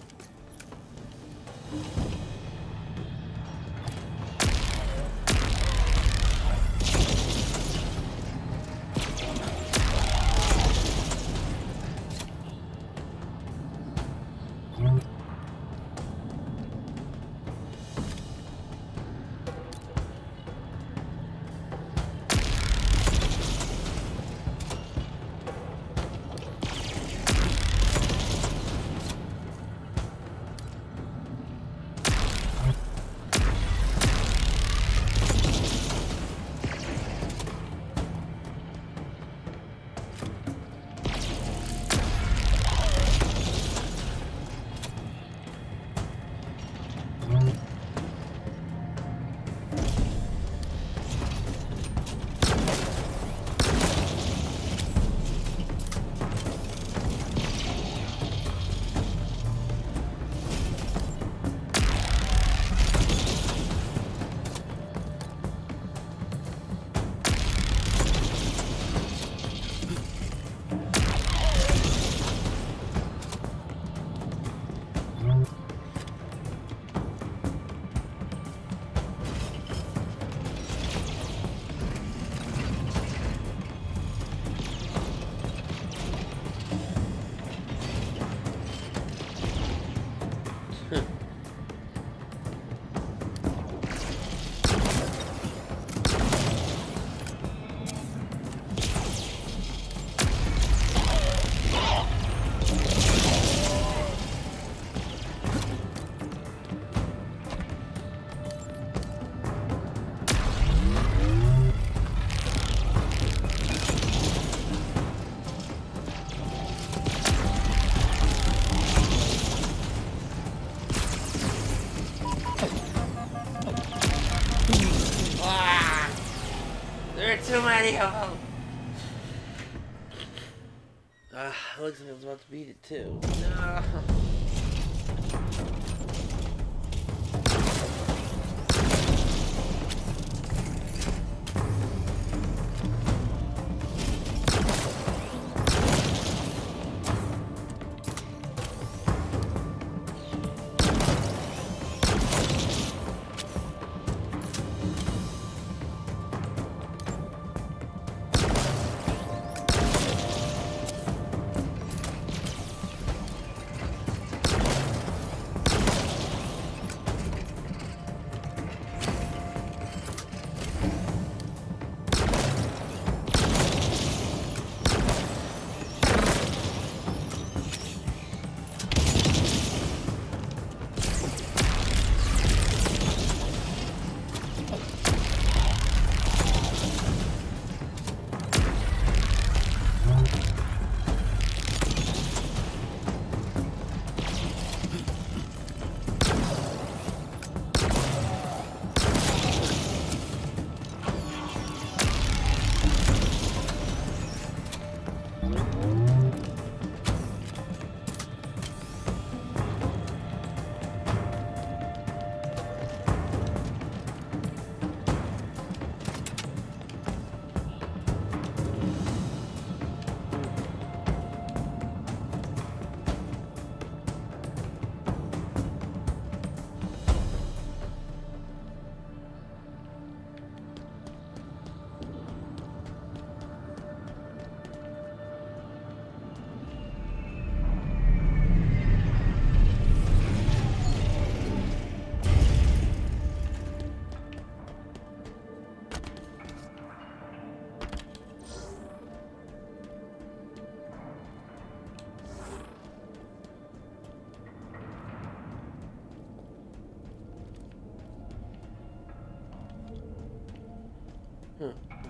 Too many of them. Ah, uh, looks like I was about to beat it too. No.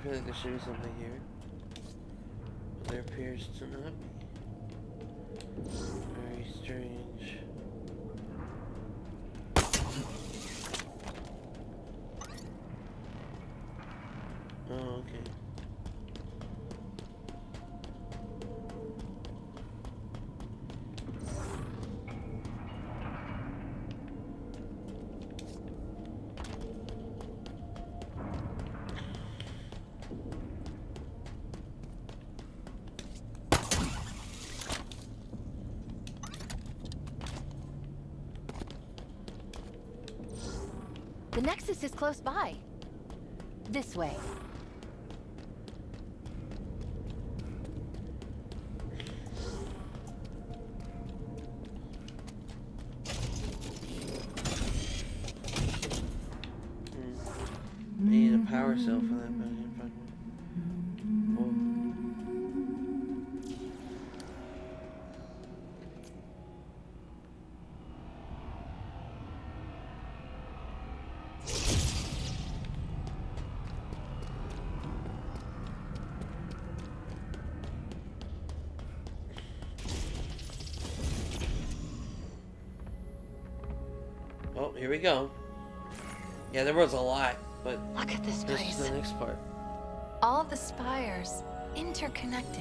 feel like there should be something here. But there appears to not be. Very strange. Oh, okay. The Nexus is close by. This way. I need a power cell for that, but I didn't find one. Oh. Oh, here we go. Yeah, there was a lot, but look at this this place. is the next part. All the spires interconnected.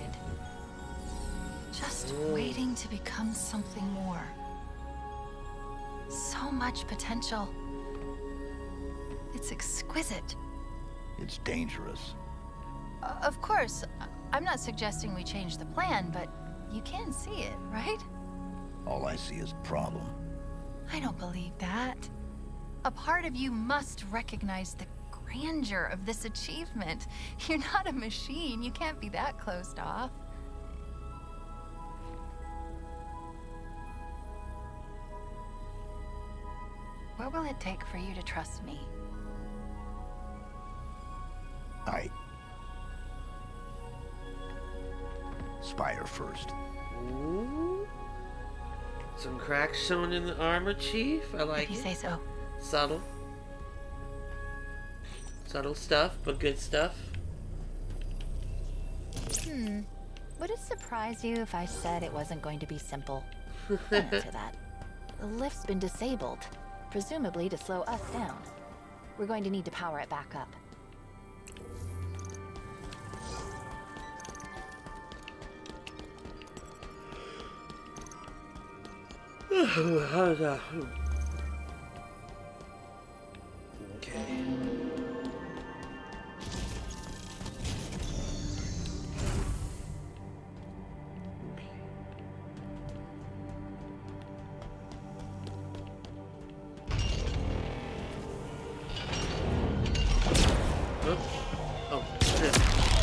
Just Ooh. waiting to become something more. So much potential. It's exquisite. It's dangerous. Uh, of course, I- I'm not suggesting we change the plan, but you can see it, right? All I see is a problem. I don't believe that. A part of you must recognize the grandeur of this achievement. You're not a machine. You can't be that closed off. What will it take for you to trust me? I... Spire first. Ooh. Some cracks shown in the armor, Chief. I like If you it. say so. Subtle. Subtle stuff, but good stuff. Hmm. Would it surprise you if I said it wasn't going to be simple? I'll answer that. The lift's been disabled, presumably to slow us down. We're going to need to power it back up. How's that? Okay. Oh, oh, shit.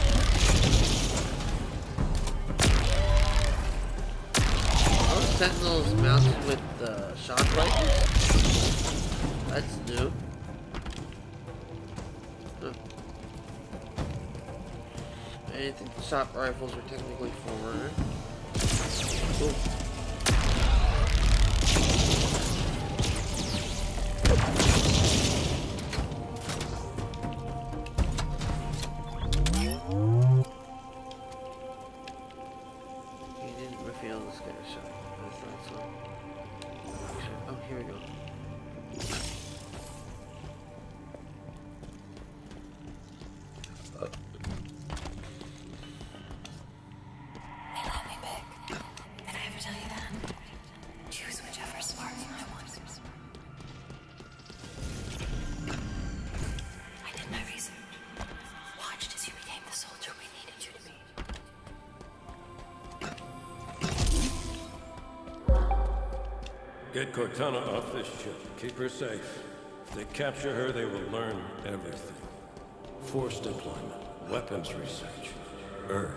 Oh, Sentinel's mounted with the shock rifles? That's new. Huh. I didn't think the shock rifles were technically forward. Cool. He didn't reveal this guy's shot. That's not so. Oh, here we go. They let me pick. Did I ever tell you that? Choose whichever smartphone I want. I did my research. Watched as you became the soldier we needed you to be. Get Cortana off this ship. Keep her safe. If they capture her, they will learn everything. Force deployment, weapons research, Earth.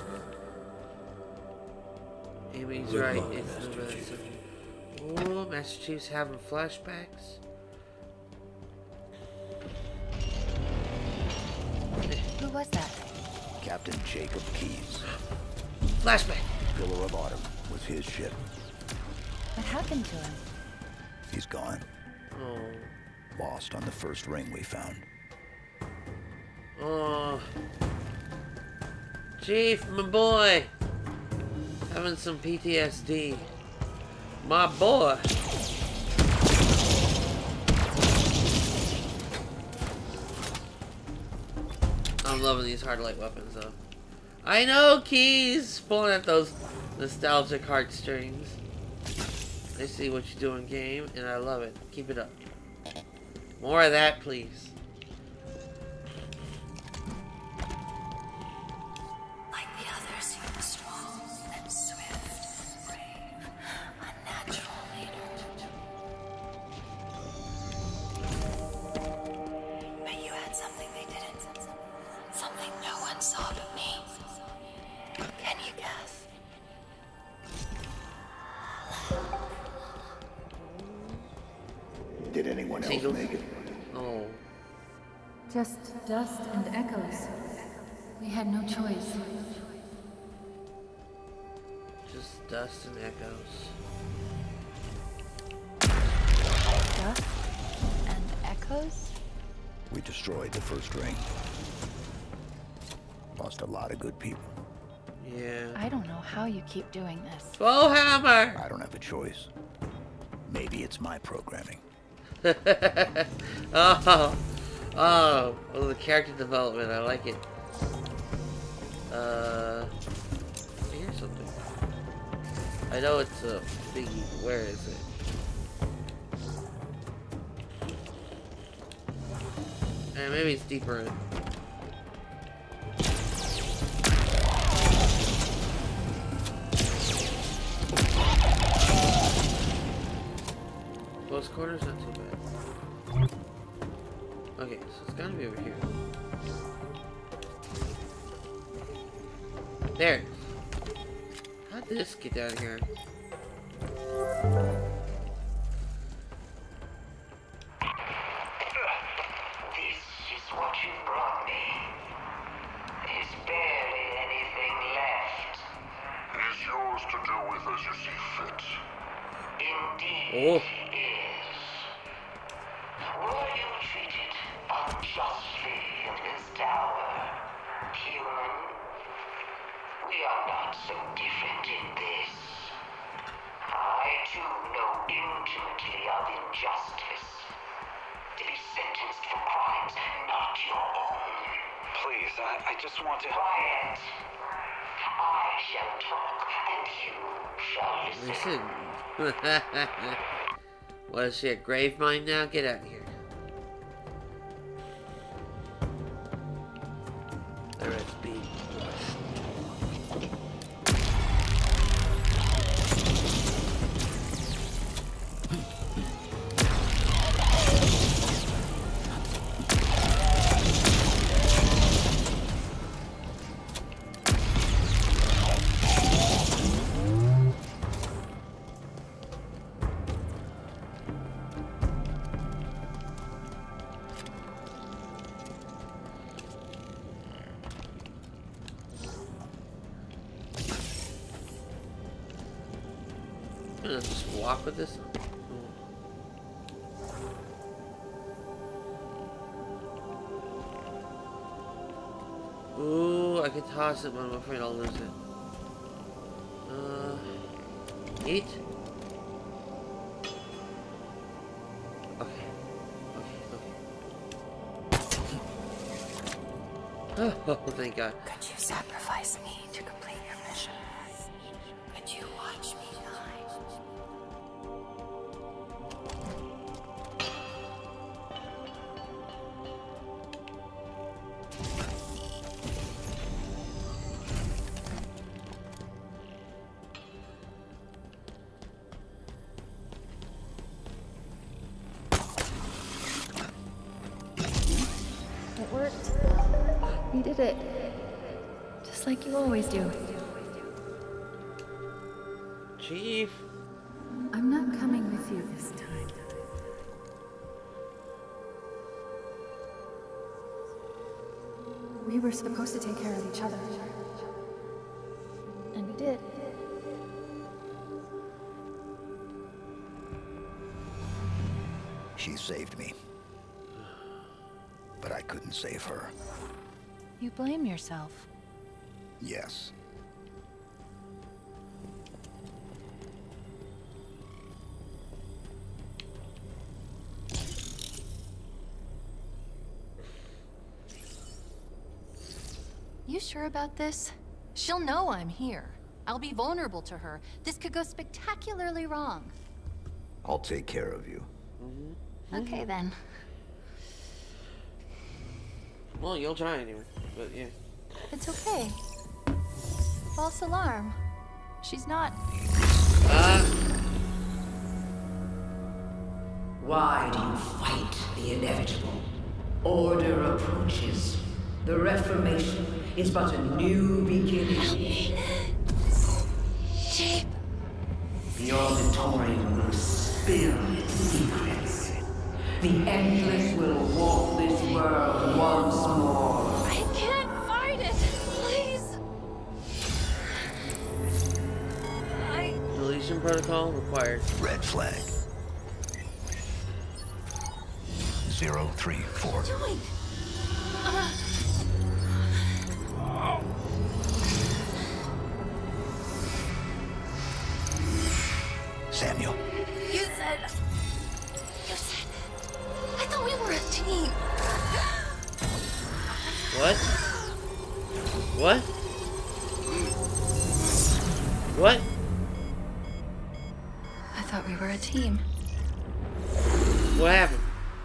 Amy's Good right. luck, It's Master over that Chief. subject. Oh, Master Chief's having flashbacks. Who was that? Captain Jacob Keyes. Flashback. Pillar of Autumn was his ship. What happened to him? He's gone. Oh. Lost on the first ring we found. Oh. Chief, my boy. Having some P T S D. My boy. I'm loving these hard light weapons though. I know, Keys! Pulling at those nostalgic heartstrings. I see what you're doing, game, and I love it. Keep it up. More of that, please. Like the others, you were strong and swift, brave, a natural leader. But you had something they didn't. Something no one saw but me. Can you guess? Did anyone else Tingles. make it? Oh. Just dust and echoes. We had no choice. Just dust and echoes. Dust and echoes? We destroyed the first ring. Lost a lot of good people. Yeah. I don't know how you keep doing this. Slow hammer! I don't have a choice. Maybe it's my programming. oh. Oh. Oh, the character development. I like it. Uh. Here's something. I know it's a thingy. Where is it? And maybe it's deeper in. Close quarters, not too bad. Okay, so it's gotta be over here. There. How did this get down here? This is what you brought me. There's barely anything left. It is yours to do with as you see fit. Indeed, Oh. it is. Were you treated unjustly in this tower, human? We are not so different in this. I too know intimately of injustice. To be sentenced for crimes not your own. Please, I, I just want to... Quiet. I shall talk, and you shall listen. Listen. What is she, a grave mine now? Get out of here. There is B. I'm gonna just walk with this. Ooh, I can toss it, but I'm afraid I'll lose it. Uh, eat. Okay. Okay. Okay. Oh, thank God. Could you sacrifice me to complete your mission? Could you watch me die? It worked. We did it. Just like you always do. Chief. I'm not coming with you this time. We were supposed to take care of each other. And we did. She saved me. But I couldn't save her. You blame yourself. Yes. You sure about this? She'll know I'm here. I'll be vulnerable to her. This could go spectacularly wrong. I'll take care of you. Mm-hmm. Okay, then. Well, you'll try anyway, but yeah. It's okay. False alarm. She's not... Uh... Why do you fight the inevitable? Order approaches. The Reformation is but a new beginning. Sheep. The auditorium will spill its secrets. The Endless will walk this world once more. I can't fight it! Please! I... Deletion protocol required. Red flag. Zero, three, four. What are you doing? Uh... Samuel. You said... You said... I thought we were a team. What? What? What? I thought we were a team. What happened?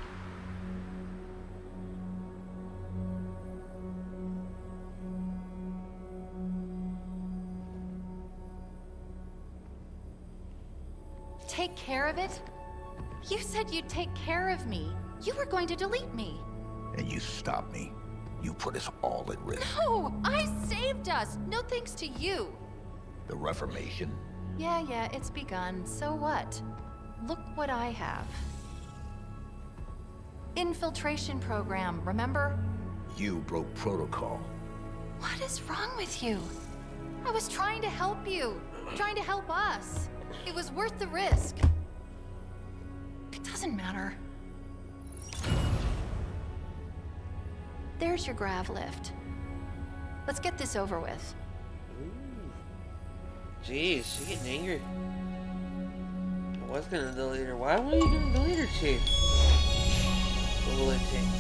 Take care of it? You said you'd take care of me. You were going to delete me. And you stopped me. You put us all at risk. No! I saved us! No thanks to you! The Reformation? Yeah, yeah, it's begun. So what? Look what I have. Infiltration program, remember? You broke protocol. What is wrong with you? I was trying to help you. Trying to help us. It was worth the risk. It doesn't matter. There's your grav lift. Let's get this over with. Ooh. Jeez, she's getting angry. I was gonna delete her. Why were you gonna delete her, Chief? What will it take?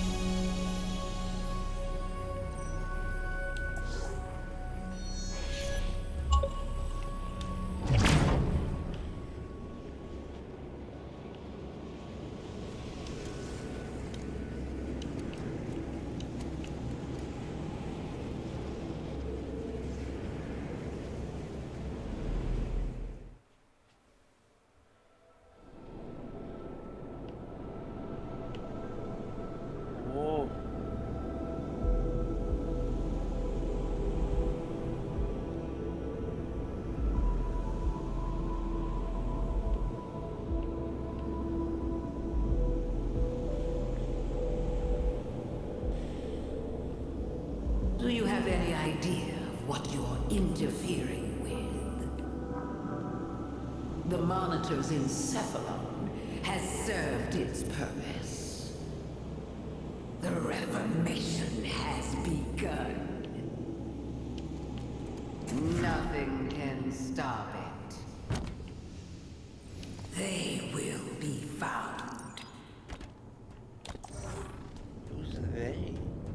Do you have any idea of what you're interfering with? The Monitor's encephalon has served its purpose. The Reformation has begun. Nothing can stop it. They will be found. Who's they?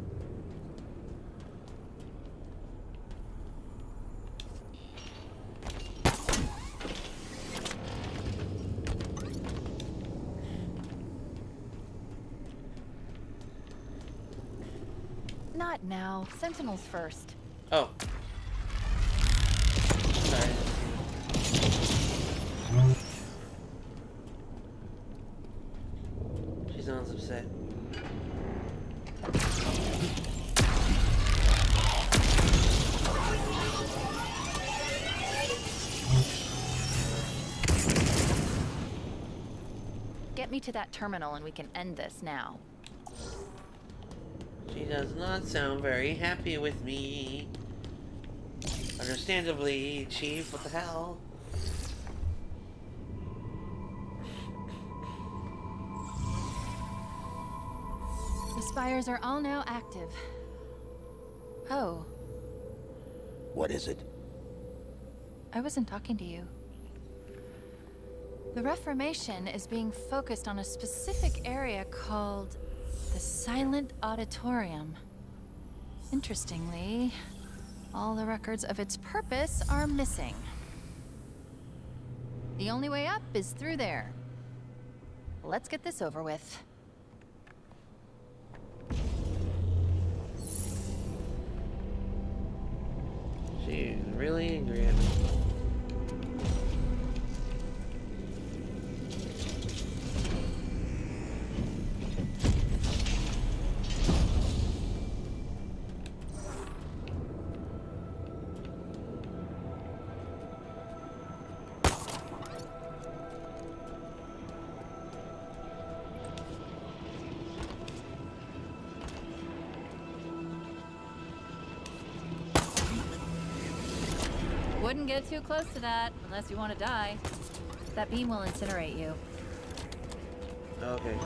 Not now. Sentinels first. Oh. Sorry. She sounds upset. Get me to that terminal and we can end this now. She does not sound very happy with me. Understandably, Chief, what the hell? The spires are all now active. Oh. What is it? I wasn't talking to you. The Reformation is being focused on a specific area called the Silent Auditorium. Interestingly, all the records of its purpose are missing. The only way up is through there. Let's get this over with. She's really angry at me. Wouldn't get too close to that unless you want to die. That beam will incinerate you. Okay.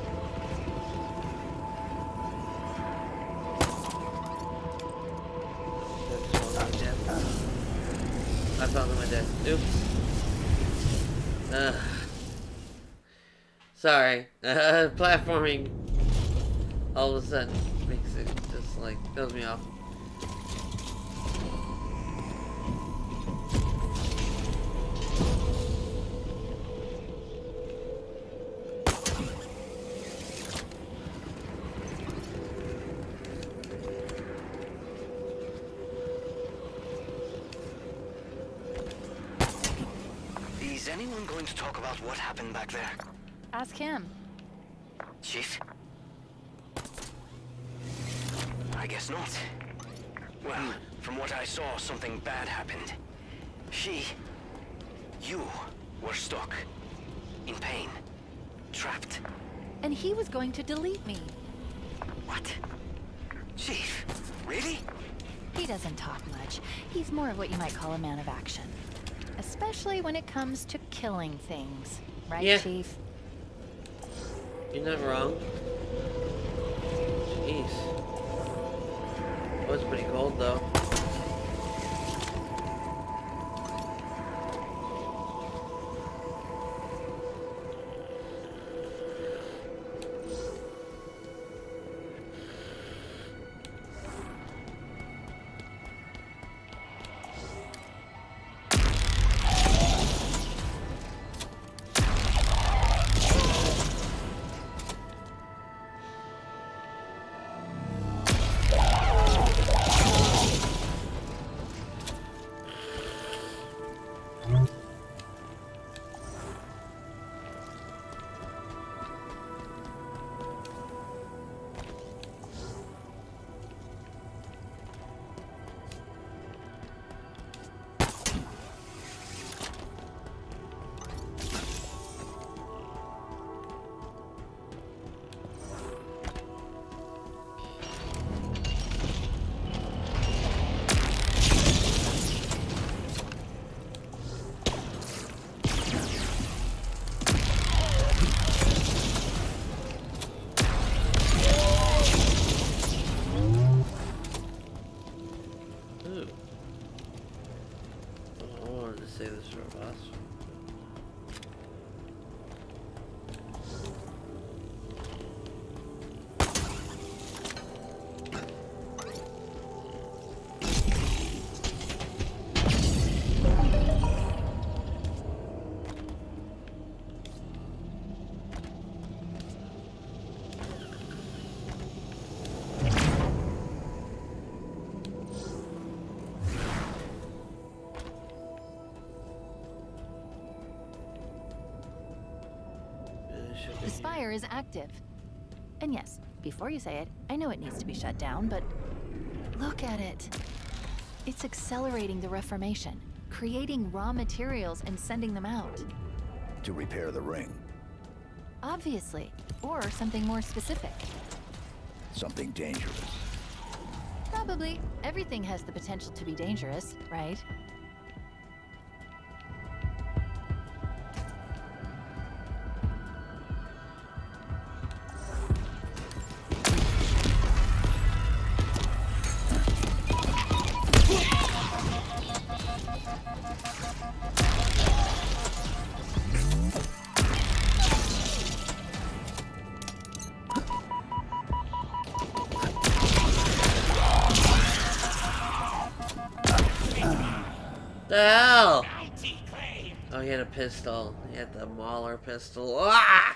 I found them my death. Oops. Uh, sorry. Uh, platforming all of a sudden makes it just like throws me off. Is anyone going to talk about what happened back there? Ask him. Chief? I guess not. Well, from what I saw, something bad happened. She... You were stuck. In pain. Trapped. And he was going to delete me. What? Chief? Really? He doesn't talk much. He's more of what you might call a man of action. Especially when it comes to killing things. Right, yeah. Chief? You're not wrong. Jeez. It was pretty cold, though. The spire is active. And yes, before you say it, I know it needs to be shut down, but look at it. It's accelerating the Reformation, creating raw materials and sending them out. To repair the ring. Obviously, or something more specific. Something dangerous. Probably. Everything has the potential to be dangerous, right? The hell? Oh, he had a pistol. He had the Mauler pistol. Ah!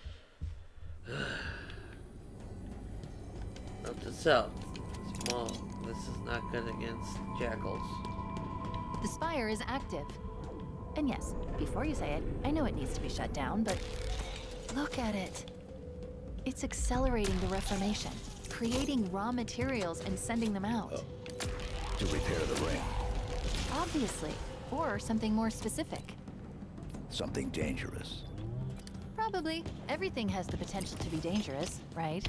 Note to self. Small. This is not good against jackals. The spire is active. And yes, before you say it, I know it needs to be shut down, but look at it. It's accelerating the Reformation, creating raw materials and sending them out. Oh. To repair the ring. Obviously. Or something more specific. Something dangerous. Probably. Everything has the potential to be dangerous, right?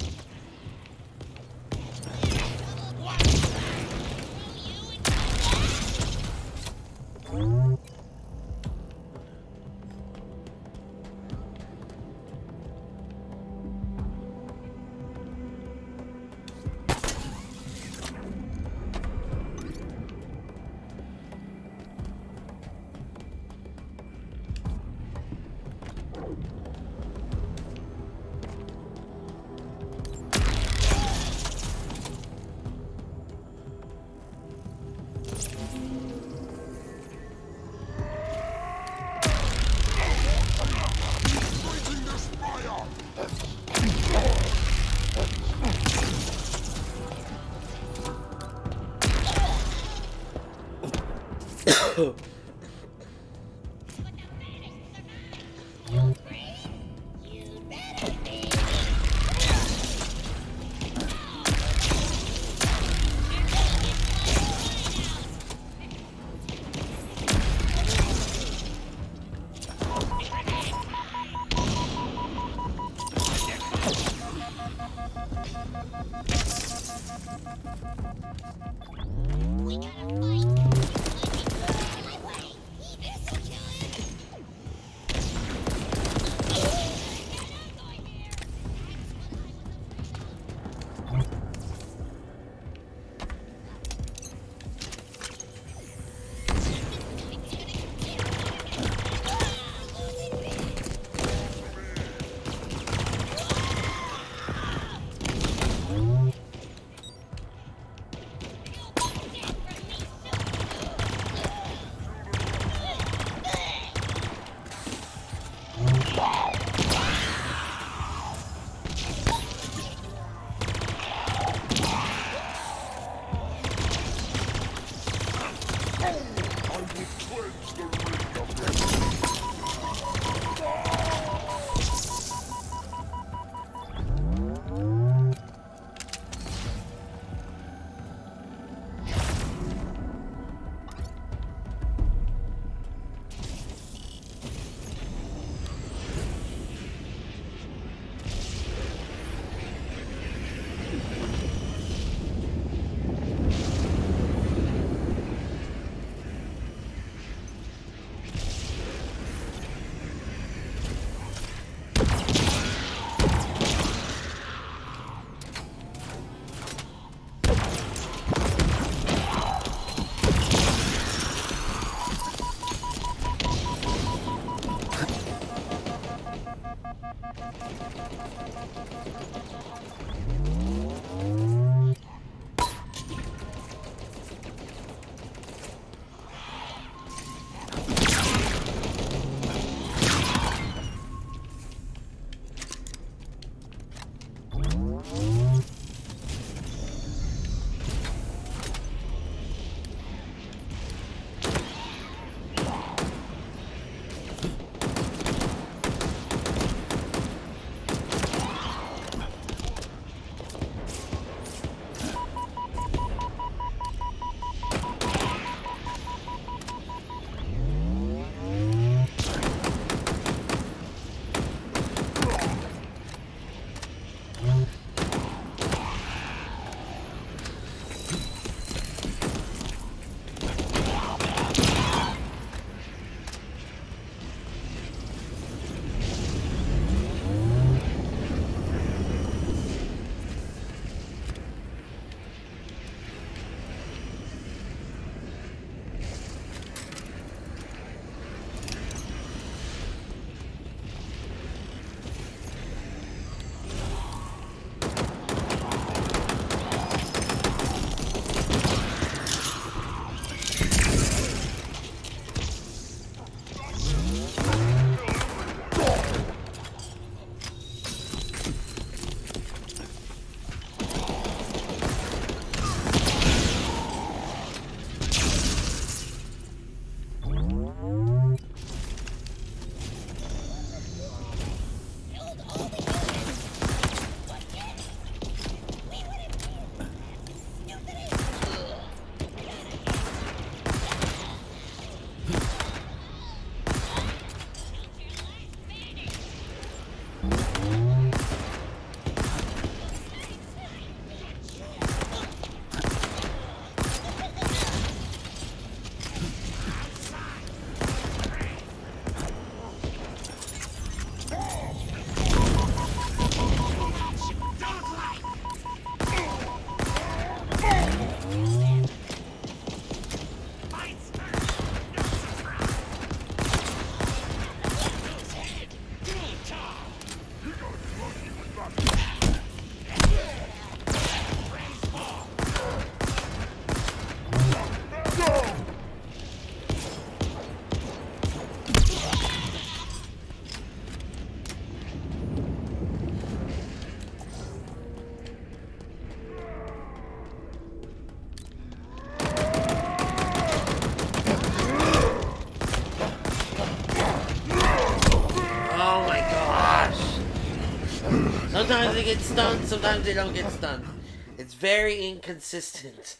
Sometimes they get stunned, sometimes they don't get stunned. It's very inconsistent.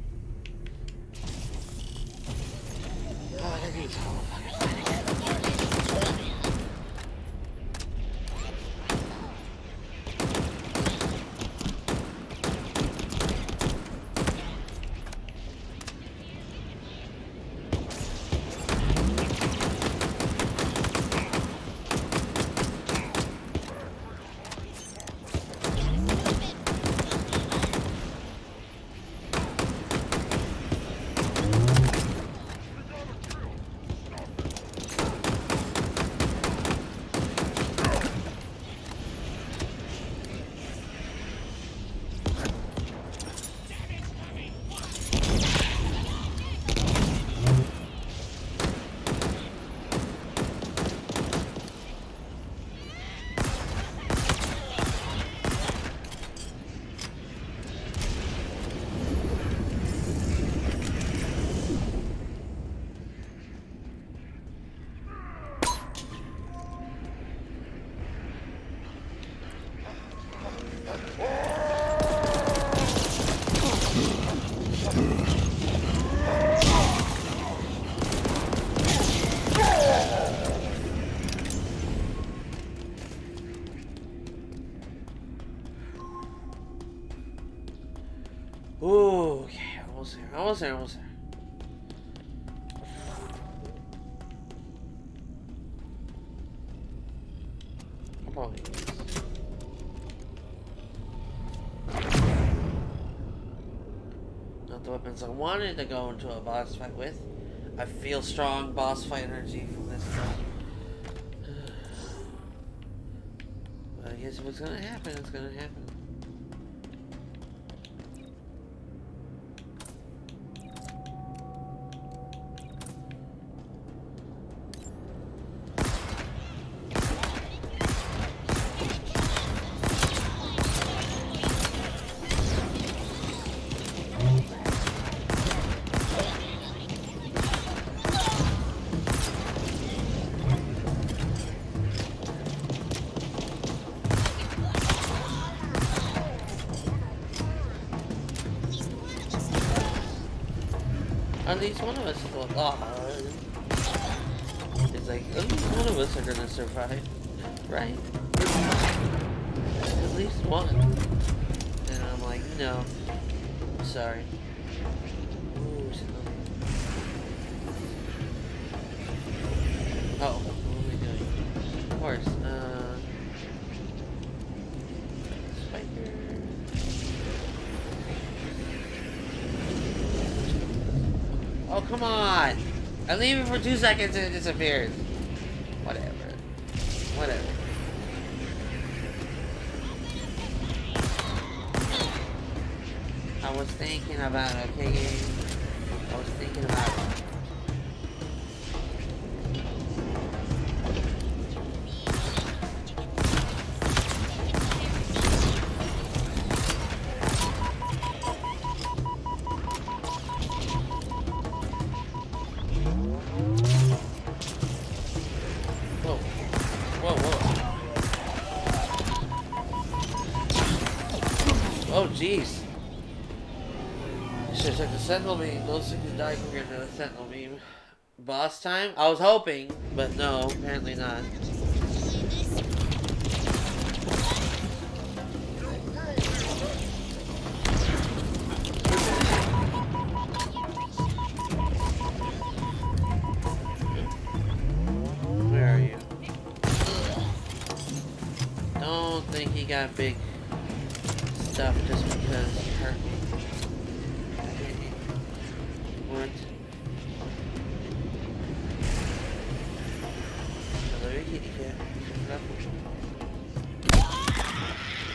Oh, I gotta do this whole fucking fight again. Ooh, okay, almost there, almost there, almost there. I'll probably use this. Not the weapons I wanted to go into a boss fight with. I feel strong boss fight energy from this time. But I guess if it's gonna happen, it's gonna happen. At least one of us will. Oh, it's like at least one of us are gonna survive, right? At least one. And I'm like, no, I'm sorry. Ooh, oh, what are we doing? Of course. Uh, spider. Oh, come on! I leave it for two seconds and it disappears. Whatever. Whatever. I was thinking about it, okay, game? I was thinking about it. Oh, jeez. I should have took the Sentinel beam. Those things die compared to the Sentinel beam. Boss time? I was hoping, but no, apparently not. Where are you? Don't think he got big stuff just because he hurt me. What? Hello, kitty cat.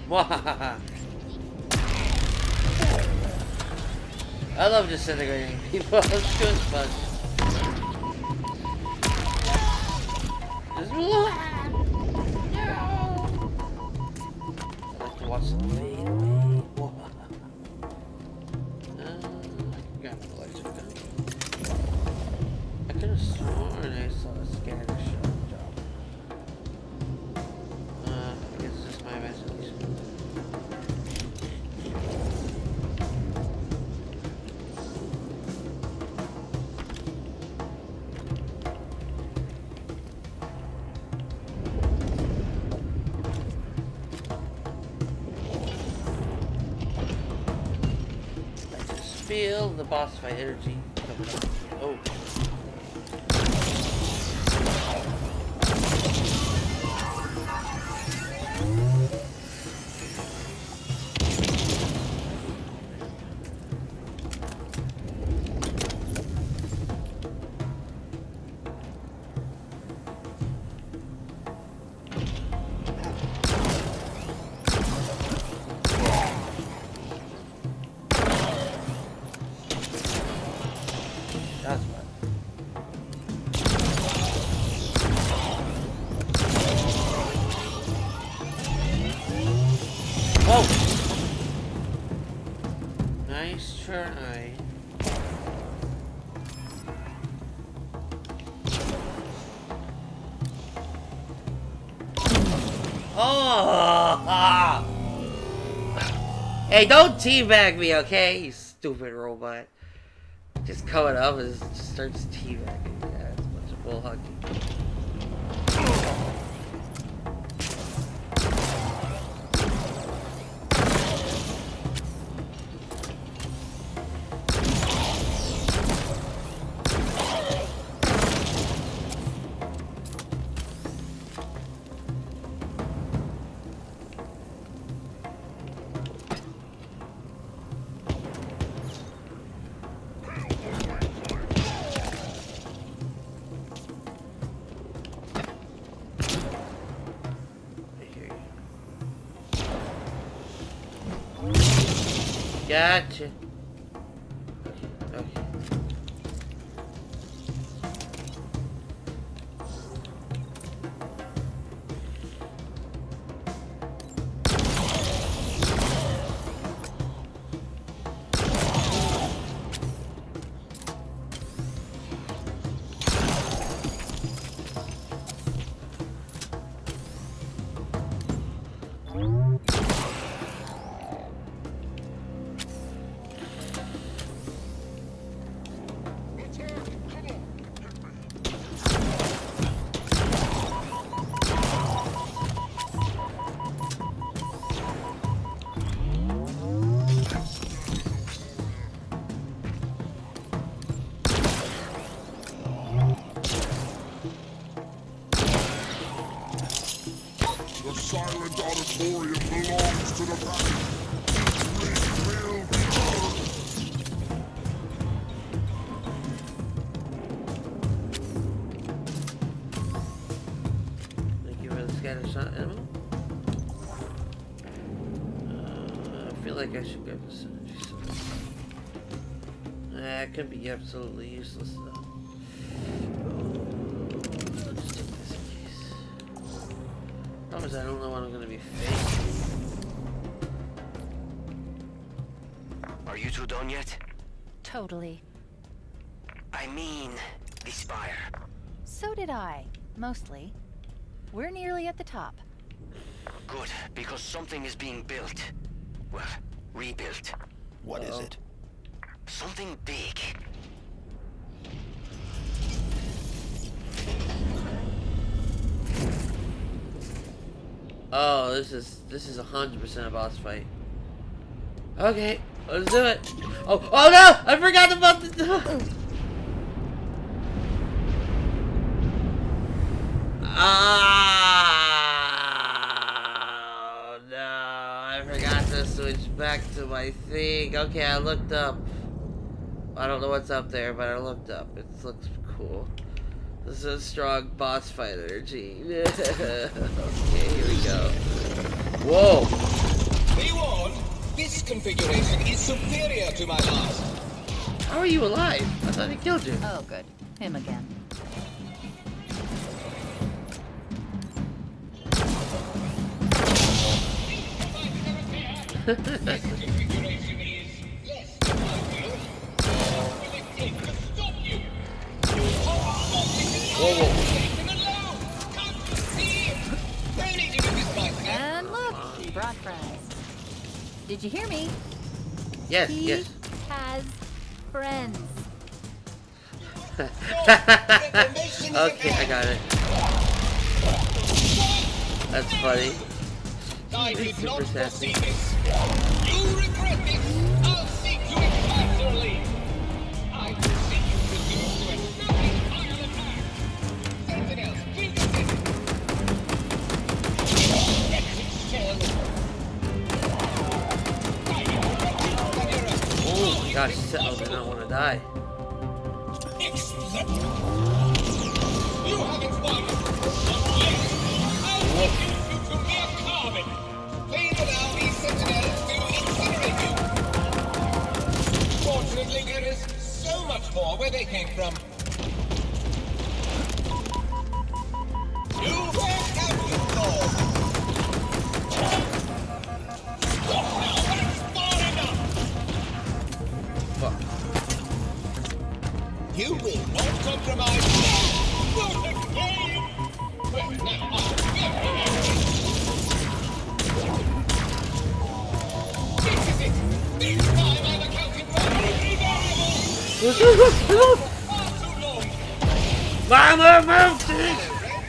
I love disintegrating people. It's good fun. Just, no! I like to watch them fade away. uh, I got my electric gun. I could have sworn I saw a scanner shot job. Uh, I guess it's just my imagination. Feel the boss fight energy coming up. Oh. That's fine. Whoa! Nice try. Oh! Hey, don't teabag me, okay? You stupid robot. Just coming up and just starts teabagging. Yeah, it's a bunch of bull hugging. Gotcha. Okay. Okay. The silent auditorium belongs to the back. It will be heard. Thank you for the scatter shot ammo. Uh, I feel like I should grab the synergy sword. Nah, it could be absolutely useless though. Let's take this in case. Problem is I don't know what I'm gonna be facing. Are you two done yet? Totally. I mean, the spire. So did I. Mostly. We're nearly at the top. Good, because something is being built. Well, rebuilt. What is it? Something big. Oh, this is this is a hundred percent a boss fight. Okay, let's do it. Oh, oh no! I forgot about the. Ah, no! I forgot to switch back to my thing. Okay, I looked up. I don't know what's up there, but I looked up. It looks cool. This is a strong boss fight energy. Okay, here we go. Whoa! configuration is superior to my last. How are you alive? I thought he killed you. Oh, good. Him again. This configuration is less than ideal. Will it take to stop you? You are Whoa, whoa. alone. Can't you see? No need to do this like that. And look, he brought friends. Did you hear me? Yes, he yes. has friends. Okay, I got it. That's funny. I He's did super not sassy. foresee this. You regret this. I'll seek you impartially. I will seek you reduced to a nothing higher attack. Sentinels, please assist. Wretched shell. Oh my gosh, Sentinels do not want to die. Except you haven't won. I'll reduce you to mere carbon. Please allow these sentinels to incinerate you. Fortunately, there is so much more where they came from. You were captured, Lord. Stop now, that's far enough. Fuck. You will not compromise. Not again. Well, now I'm very angry. This is it. This time I'm accounting for every variable. Far too long. Mama mountain!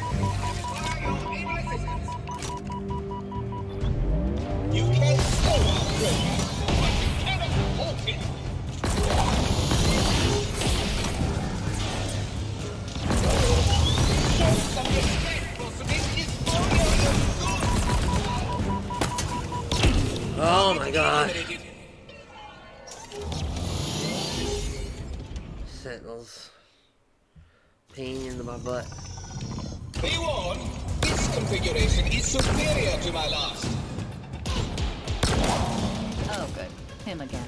You can slow our progress, but you cannot halt it. Show some respect for this is for your good. Oh my god. Sentinels. Pain in my butt. Be warned, this configuration is superior to my last. Oh, good. Him again.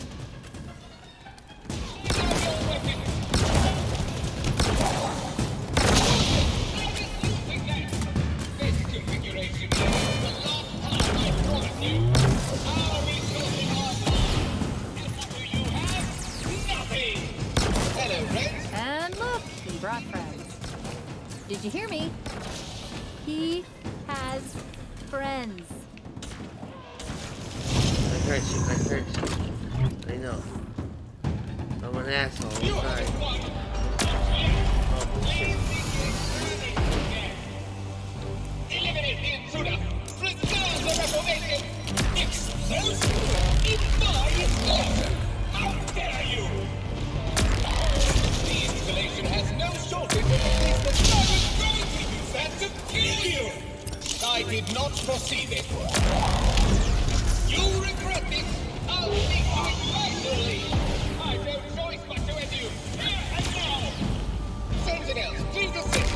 This configuration is the last time I promised you. Our resources are vast. And what do you have? Nothing. Hello, friends. And look, he brought friends. Did you hear me? He has friends. I hurt you, I hurt you. I know. I'm an asshole, I'm sorry. Oh, shit. Eliminate the intruder. Preserve the reformation. Explosive in my installation. How dare you? The installation has no shortage of replacement. I was going to use that to kill you. I did not foresee this. You regret this. I'll speak to it personally. I've no choice but to end you. Here and now. Sentinels, please assist.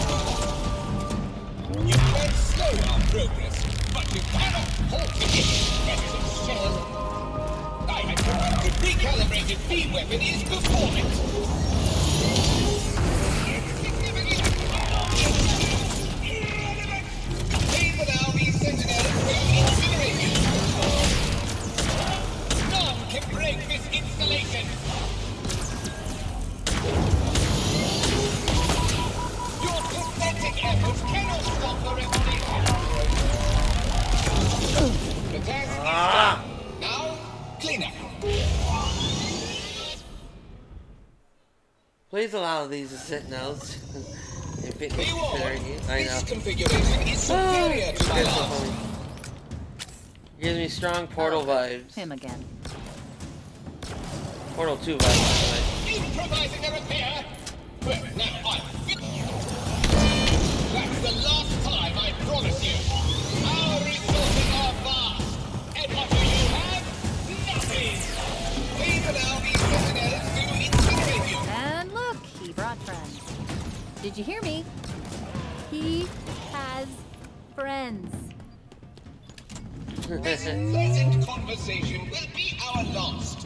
You can slow our progress, but you cannot halt it. Wretched shell. I had the recalibrated beam weapon is performance. Insignificant. Irrelevant. Please allow these sentinels to incinerate you. None can break this installation. Your pathetic efforts cannot stop the revolution. The task is done. Now, clean up. Please allow these sentinels. If it Be is warned, considering you, I know. this configuration is superior to my Good so last. funny. Gives me strong Portal vibes. Him again. Portal two vibes, by Improvising a repair? Well, now I'm That's the last time I promise you. Our resources are vast. And what do you have? Nothing. Please allow these sentinels to incinerate you. And look, he brought friends. Did you hear me? He has friends. This pleasant conversation will be our last.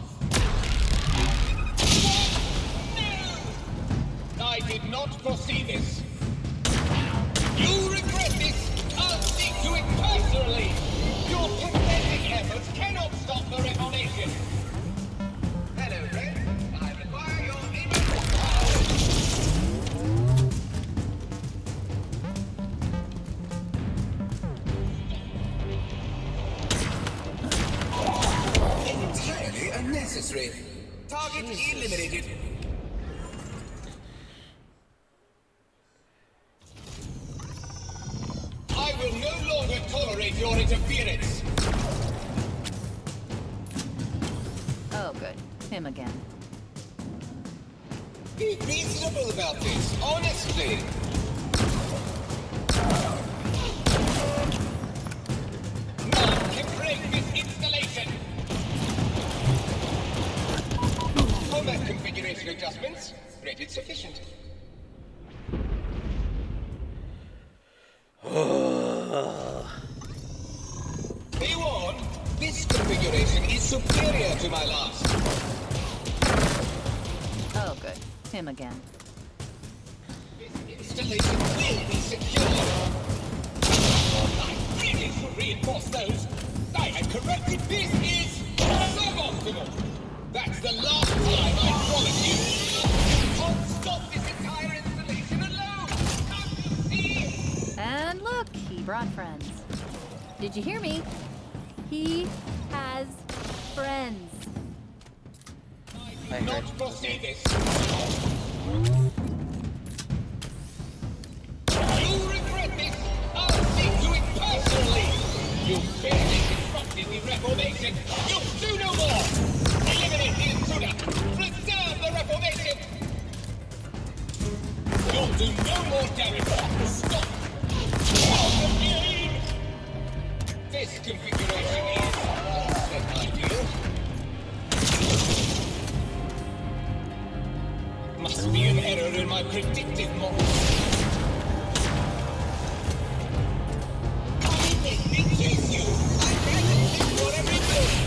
No! I did not foresee this. You regret this. I'll speak to it personally. Your pathetic efforts cannot stop the Reformation. Hello, Red. I require your immediate power. Entirely unnecessary. Target eliminated. I will no longer tolerate your interference. Oh, good. Him again. Be reasonable about this, honestly. None can break this installation. Combat configuration adjustments rated sufficient. Be warned, this configuration is superior to my last. Oh, good. Him again. This installation will be secured. I really should reinforce those. I had corrected this is suboptimal. That's the last time I promise you. You can't stop this entire installation alone. Can't you see? And look, he brought friends. Did you hear me? He has friends. I did not foresee this. You regret this. I'll speak to it personally. You barely disrupted the Reformation. You'll do no more. Eliminate the intruder. Preserve the Reformation. You'll do no more damage. Stop. Stop the game. This configuration is less than ideal. Must be an error in my predictive model. I make me chase you. I can't think for every move.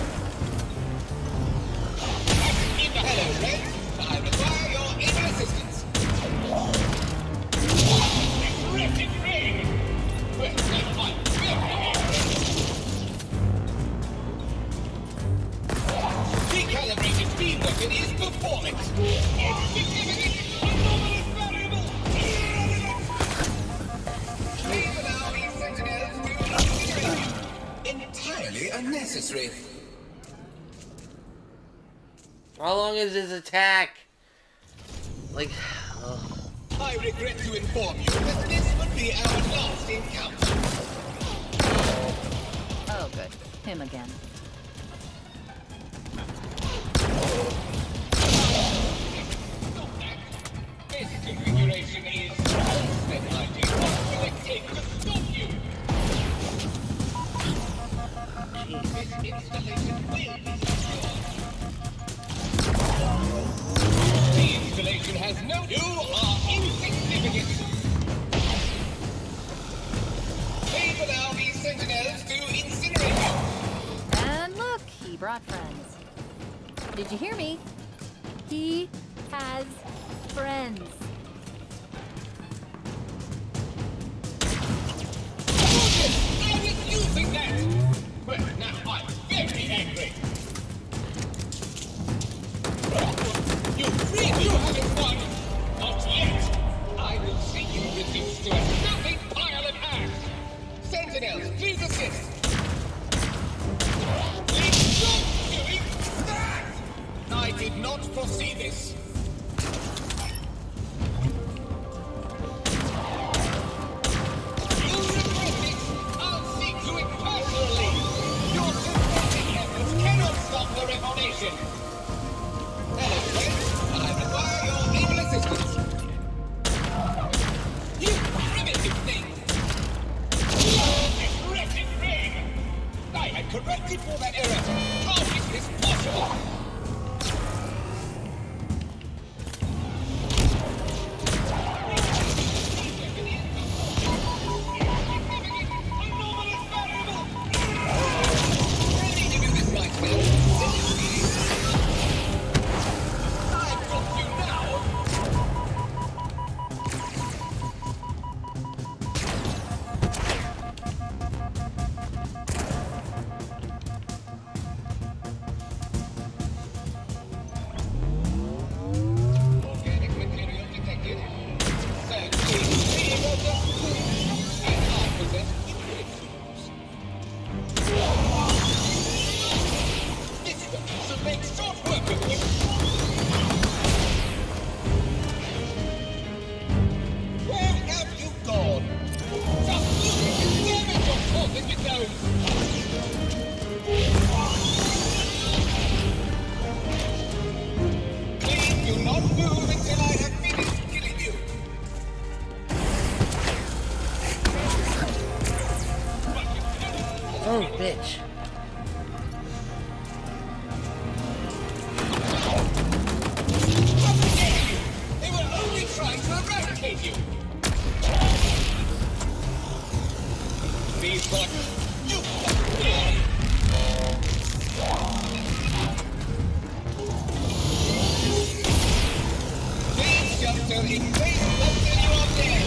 In the hello, Red. I require your able assistance. This wretched ring. Well, never mind. Recalibrated beam weapon is performance. Insignificant, anomalous variable. Please allow these sentinels to incinerate. Entirely unnecessary. How long is his attack? Like, ugh. I regret to inform you that this would be our last encounter. Oh, good. Him again. This configuration is less than ideal. What will it take to stop you? This installation will be secure. The installation has no... You are insignificant. Please allow these sentinels to incinerate you. And look, he brought friends. Did you hear me? He has friends. I was using that! Well, now I'm very angry. You really you haven't won! Not yet! I will see you reduced to a nothing pile of ash! Sentinels, please assist! Please stop doing that! I did not foresee this. You regret this! I'll see to it personally! Your pathetic efforts cannot stop the Reformation! Hello, friend. I require your able assistance. You primitive thing! This wretched ring! I had corrected for that error! How is this possible? Ready to do this right, Will. Oh, bitch. They were only trying to eradicate you! Please, God, you fucking Please, Doctor, in case Doctor, you are dead!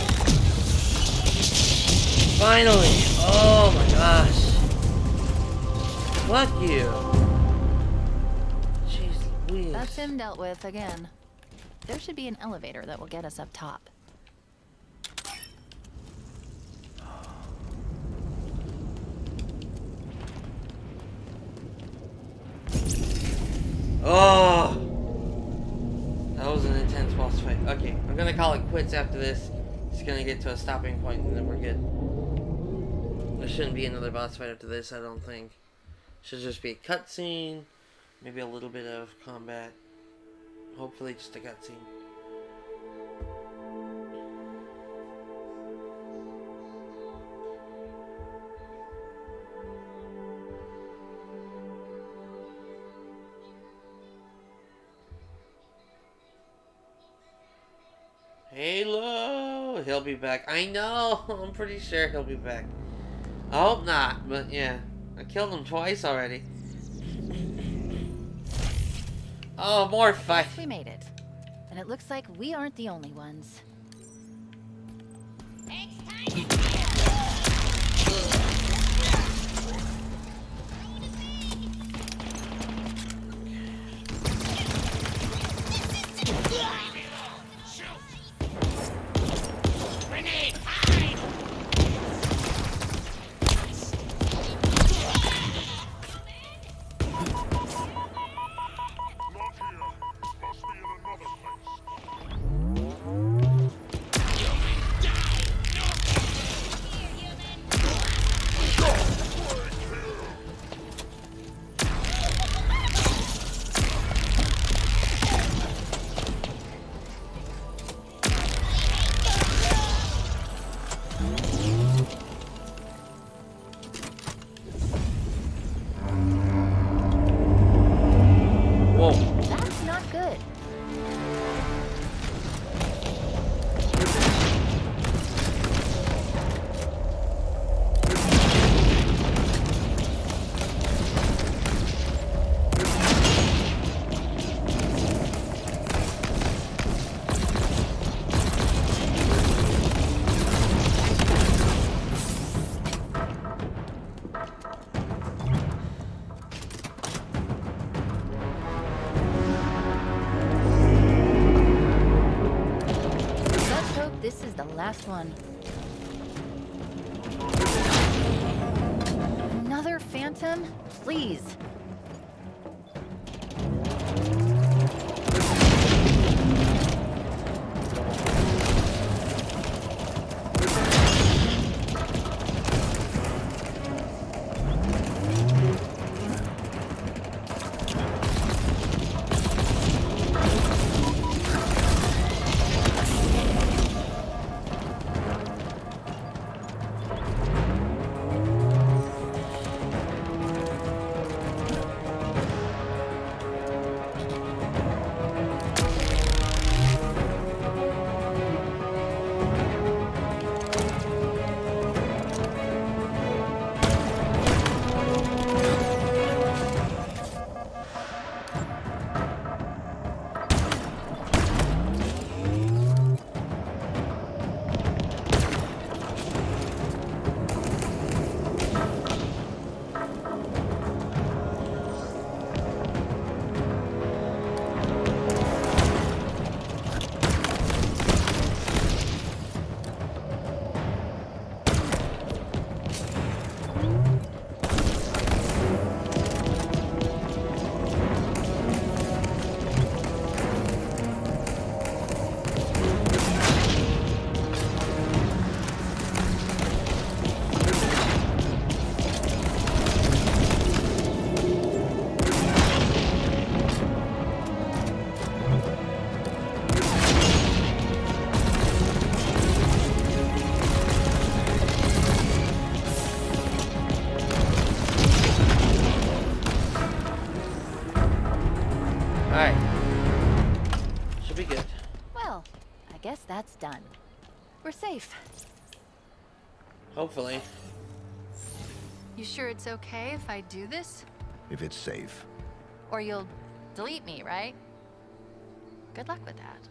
Finally! Oh my gosh. Fuck you. Jeez Louise. That's him dealt with again. There should be an elevator that will get us up top. Oh! That was an intense boss fight. Okay, I'm gonna call it quits after this. It's gonna get to a stopping point and then we're good. There shouldn't be another boss fight after this, I don't think. Should just be a cutscene, maybe a little bit of combat. Hopefully just a cutscene. Halo! He'll be back. I know! I'm pretty sure he'll be back. I hope not, but yeah. I killed him twice already. Oh, more fight. We made it. And it looks like we aren't the only ones. That's not good. This is the last one. Another phantom? Please. Alright. Should be good. Well, I guess that's done. We're safe. Hopefully. You sure it's okay if I do this? If it's safe. Or you'll delete me, right? Good luck with that.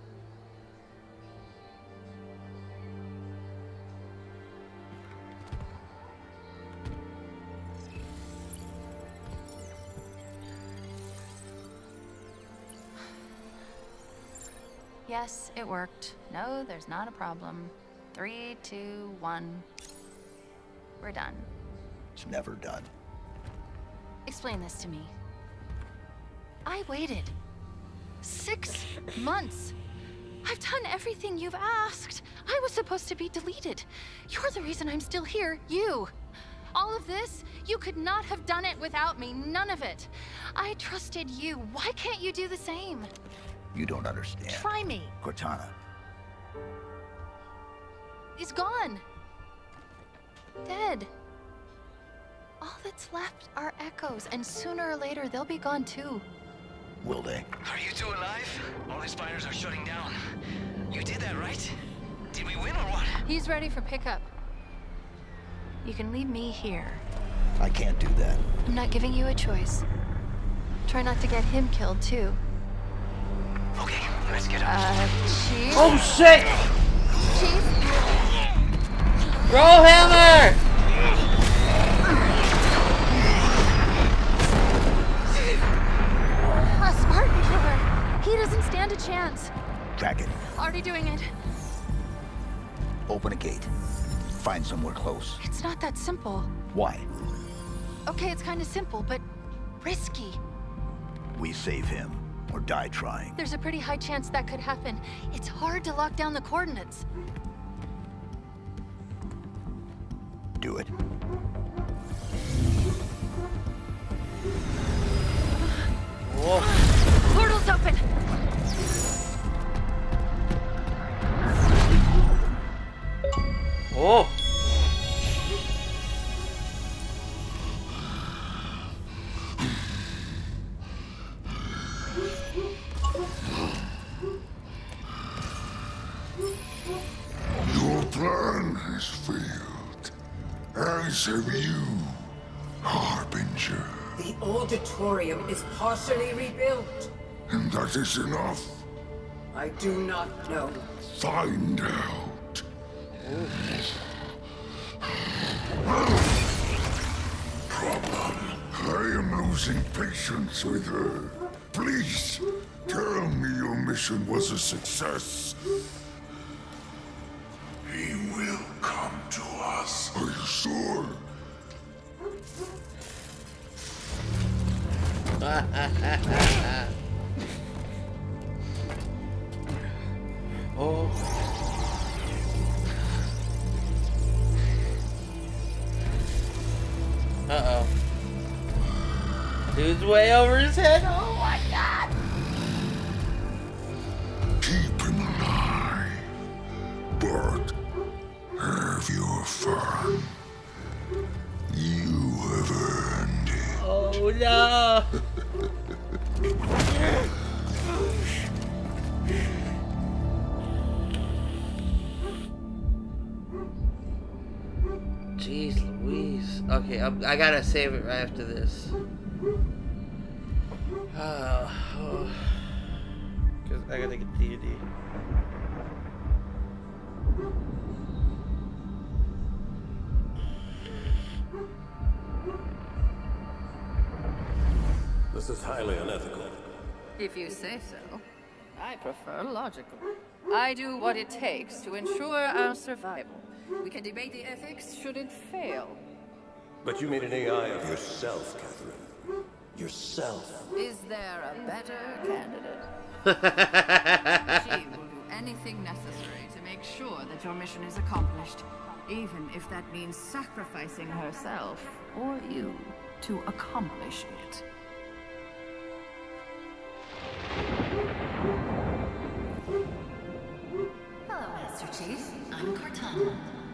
Yes, it worked. No, there's not a problem. Three, two, one. We're done. It's never done. Explain this to me. I waited six months. I've done everything you've asked. I was supposed to be deleted. You're the reason I'm still here. You. All of this, you could not have done it without me. None of it. I trusted you. Why can't you do the same? You don't understand. Try me. Cortana. He's gone. Dead. All that's left are echoes, and sooner or later they'll be gone too. Will they? Are you two alive? All these fighters are shutting down. You did that, right? Did we win or what? He's ready for pickup. You can leave me here. I can't do that. I'm not giving you a choice. Try not to get him killed too. Okay, let's get out. Uh, Chief? Oh shit! Chief? Roll hammer! A Spartan killer. He doesn't stand a chance. Track it. Already doing it. Open a gate. Find somewhere close. It's not that simple. Why? Okay, it's kind of simple, but risky. We save him, or die trying. There's a pretty high chance that could happen. It's hard to lock down the coordinates. Do it. Whoa. Portal's open! Oh! Your plan has failed, as have you, Harbinger. The auditorium is partially rebuilt. And that is enough. I do not know. Find out. Problem. I am losing patience with her. Please, tell me your mission was a success. He will come to us. Are you sure? Oh. Uh-oh. Dude's way over his head. Oh my god. Keep him alive. But have your fun. You have earned it. Oh no. Jeez Louise. Okay, I'm, I gotta save it right after this. Oh, oh. Cause I gotta get D U D. This is highly unethical. If you say so. I prefer logical. I do what it takes to ensure our survival. We can debate the ethics should it fail. But you made an A I of yourself, Catherine. Yourself. Is there a better candidate? She will do anything necessary to make sure that your mission is accomplished, even if that means sacrificing herself or you to accomplish it. Hello, Master Chief. I'm Cortana.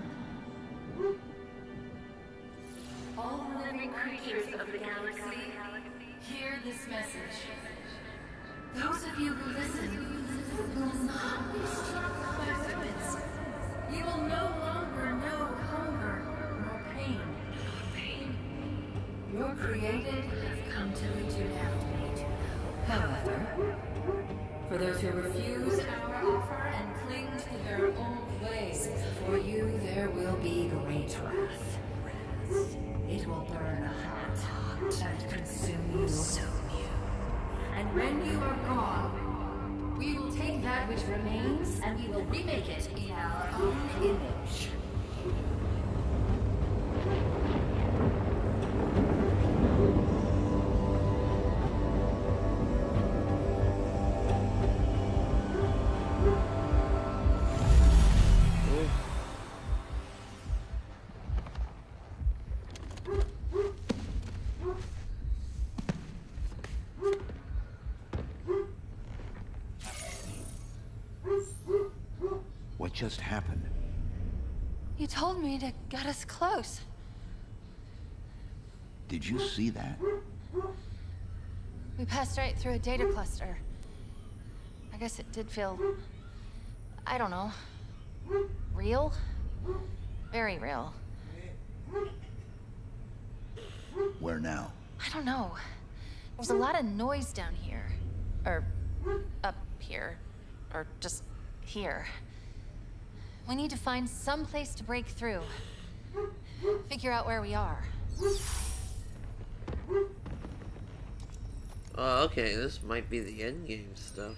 All living creatures of the galaxy, hear this message. Those of you who listen will not be struck by whippets. You will no longer know hunger nor pain. Your created have come to lead you now. However, for those who refuse our offer and cling to their old ways, for you there will be great wrath. It will burn hot and consume you. And when you are gone, we will take that which remains and we will remake it in our own image. What just happened? You told me to get us close. Did you see that? We passed right through a data cluster. I guess it did feel... I don't know. Real? Very real. Where now? I don't know. There's a lot of noise down here. Or... up here. Or just here. We need to find some place to break through. Figure out where we are. Oh, okay, this might be the endgame stuff.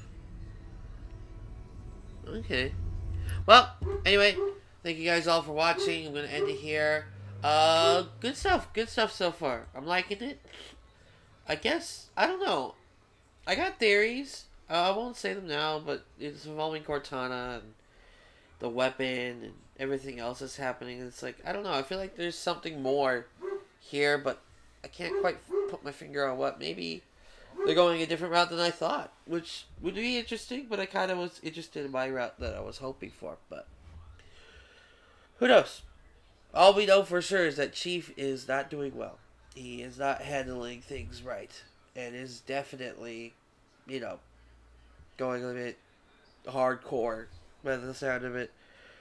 Okay. Well, anyway, thank you guys all for watching. I'm gonna end it here. Uh, good stuff, good stuff so far. I'm liking it. I guess, I don't know. I got theories. Uh, I won't say them now, but it's involving Cortana and the weapon and everything else that's happening. It's like, I don't know. I feel like there's something more here, but I can't quite put my finger on what. Maybe they're going a different route than I thought, which would be interesting, but I kind of was interested in my route that I was hoping for, but who knows? All we know for sure is that Chief is not doing well. He is not handling things right, and is definitely, you know, going a bit hardcore by the sound of it.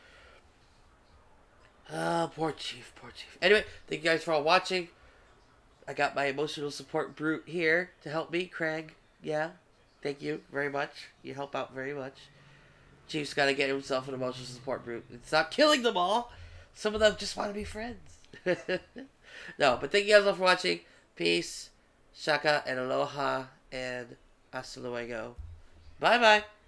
Oh, poor Chief, poor Chief. Anyway, thank you guys for all watching. I got my emotional support brute here to help me, Craig. Yeah, thank you very much. You help out very much. Chief's got to get himself an emotional support brute. It's not killing them all. Some of them just want to be friends. No, but thank you guys all for watching. Peace, shaka, and aloha, and hasta luego. Bye-bye.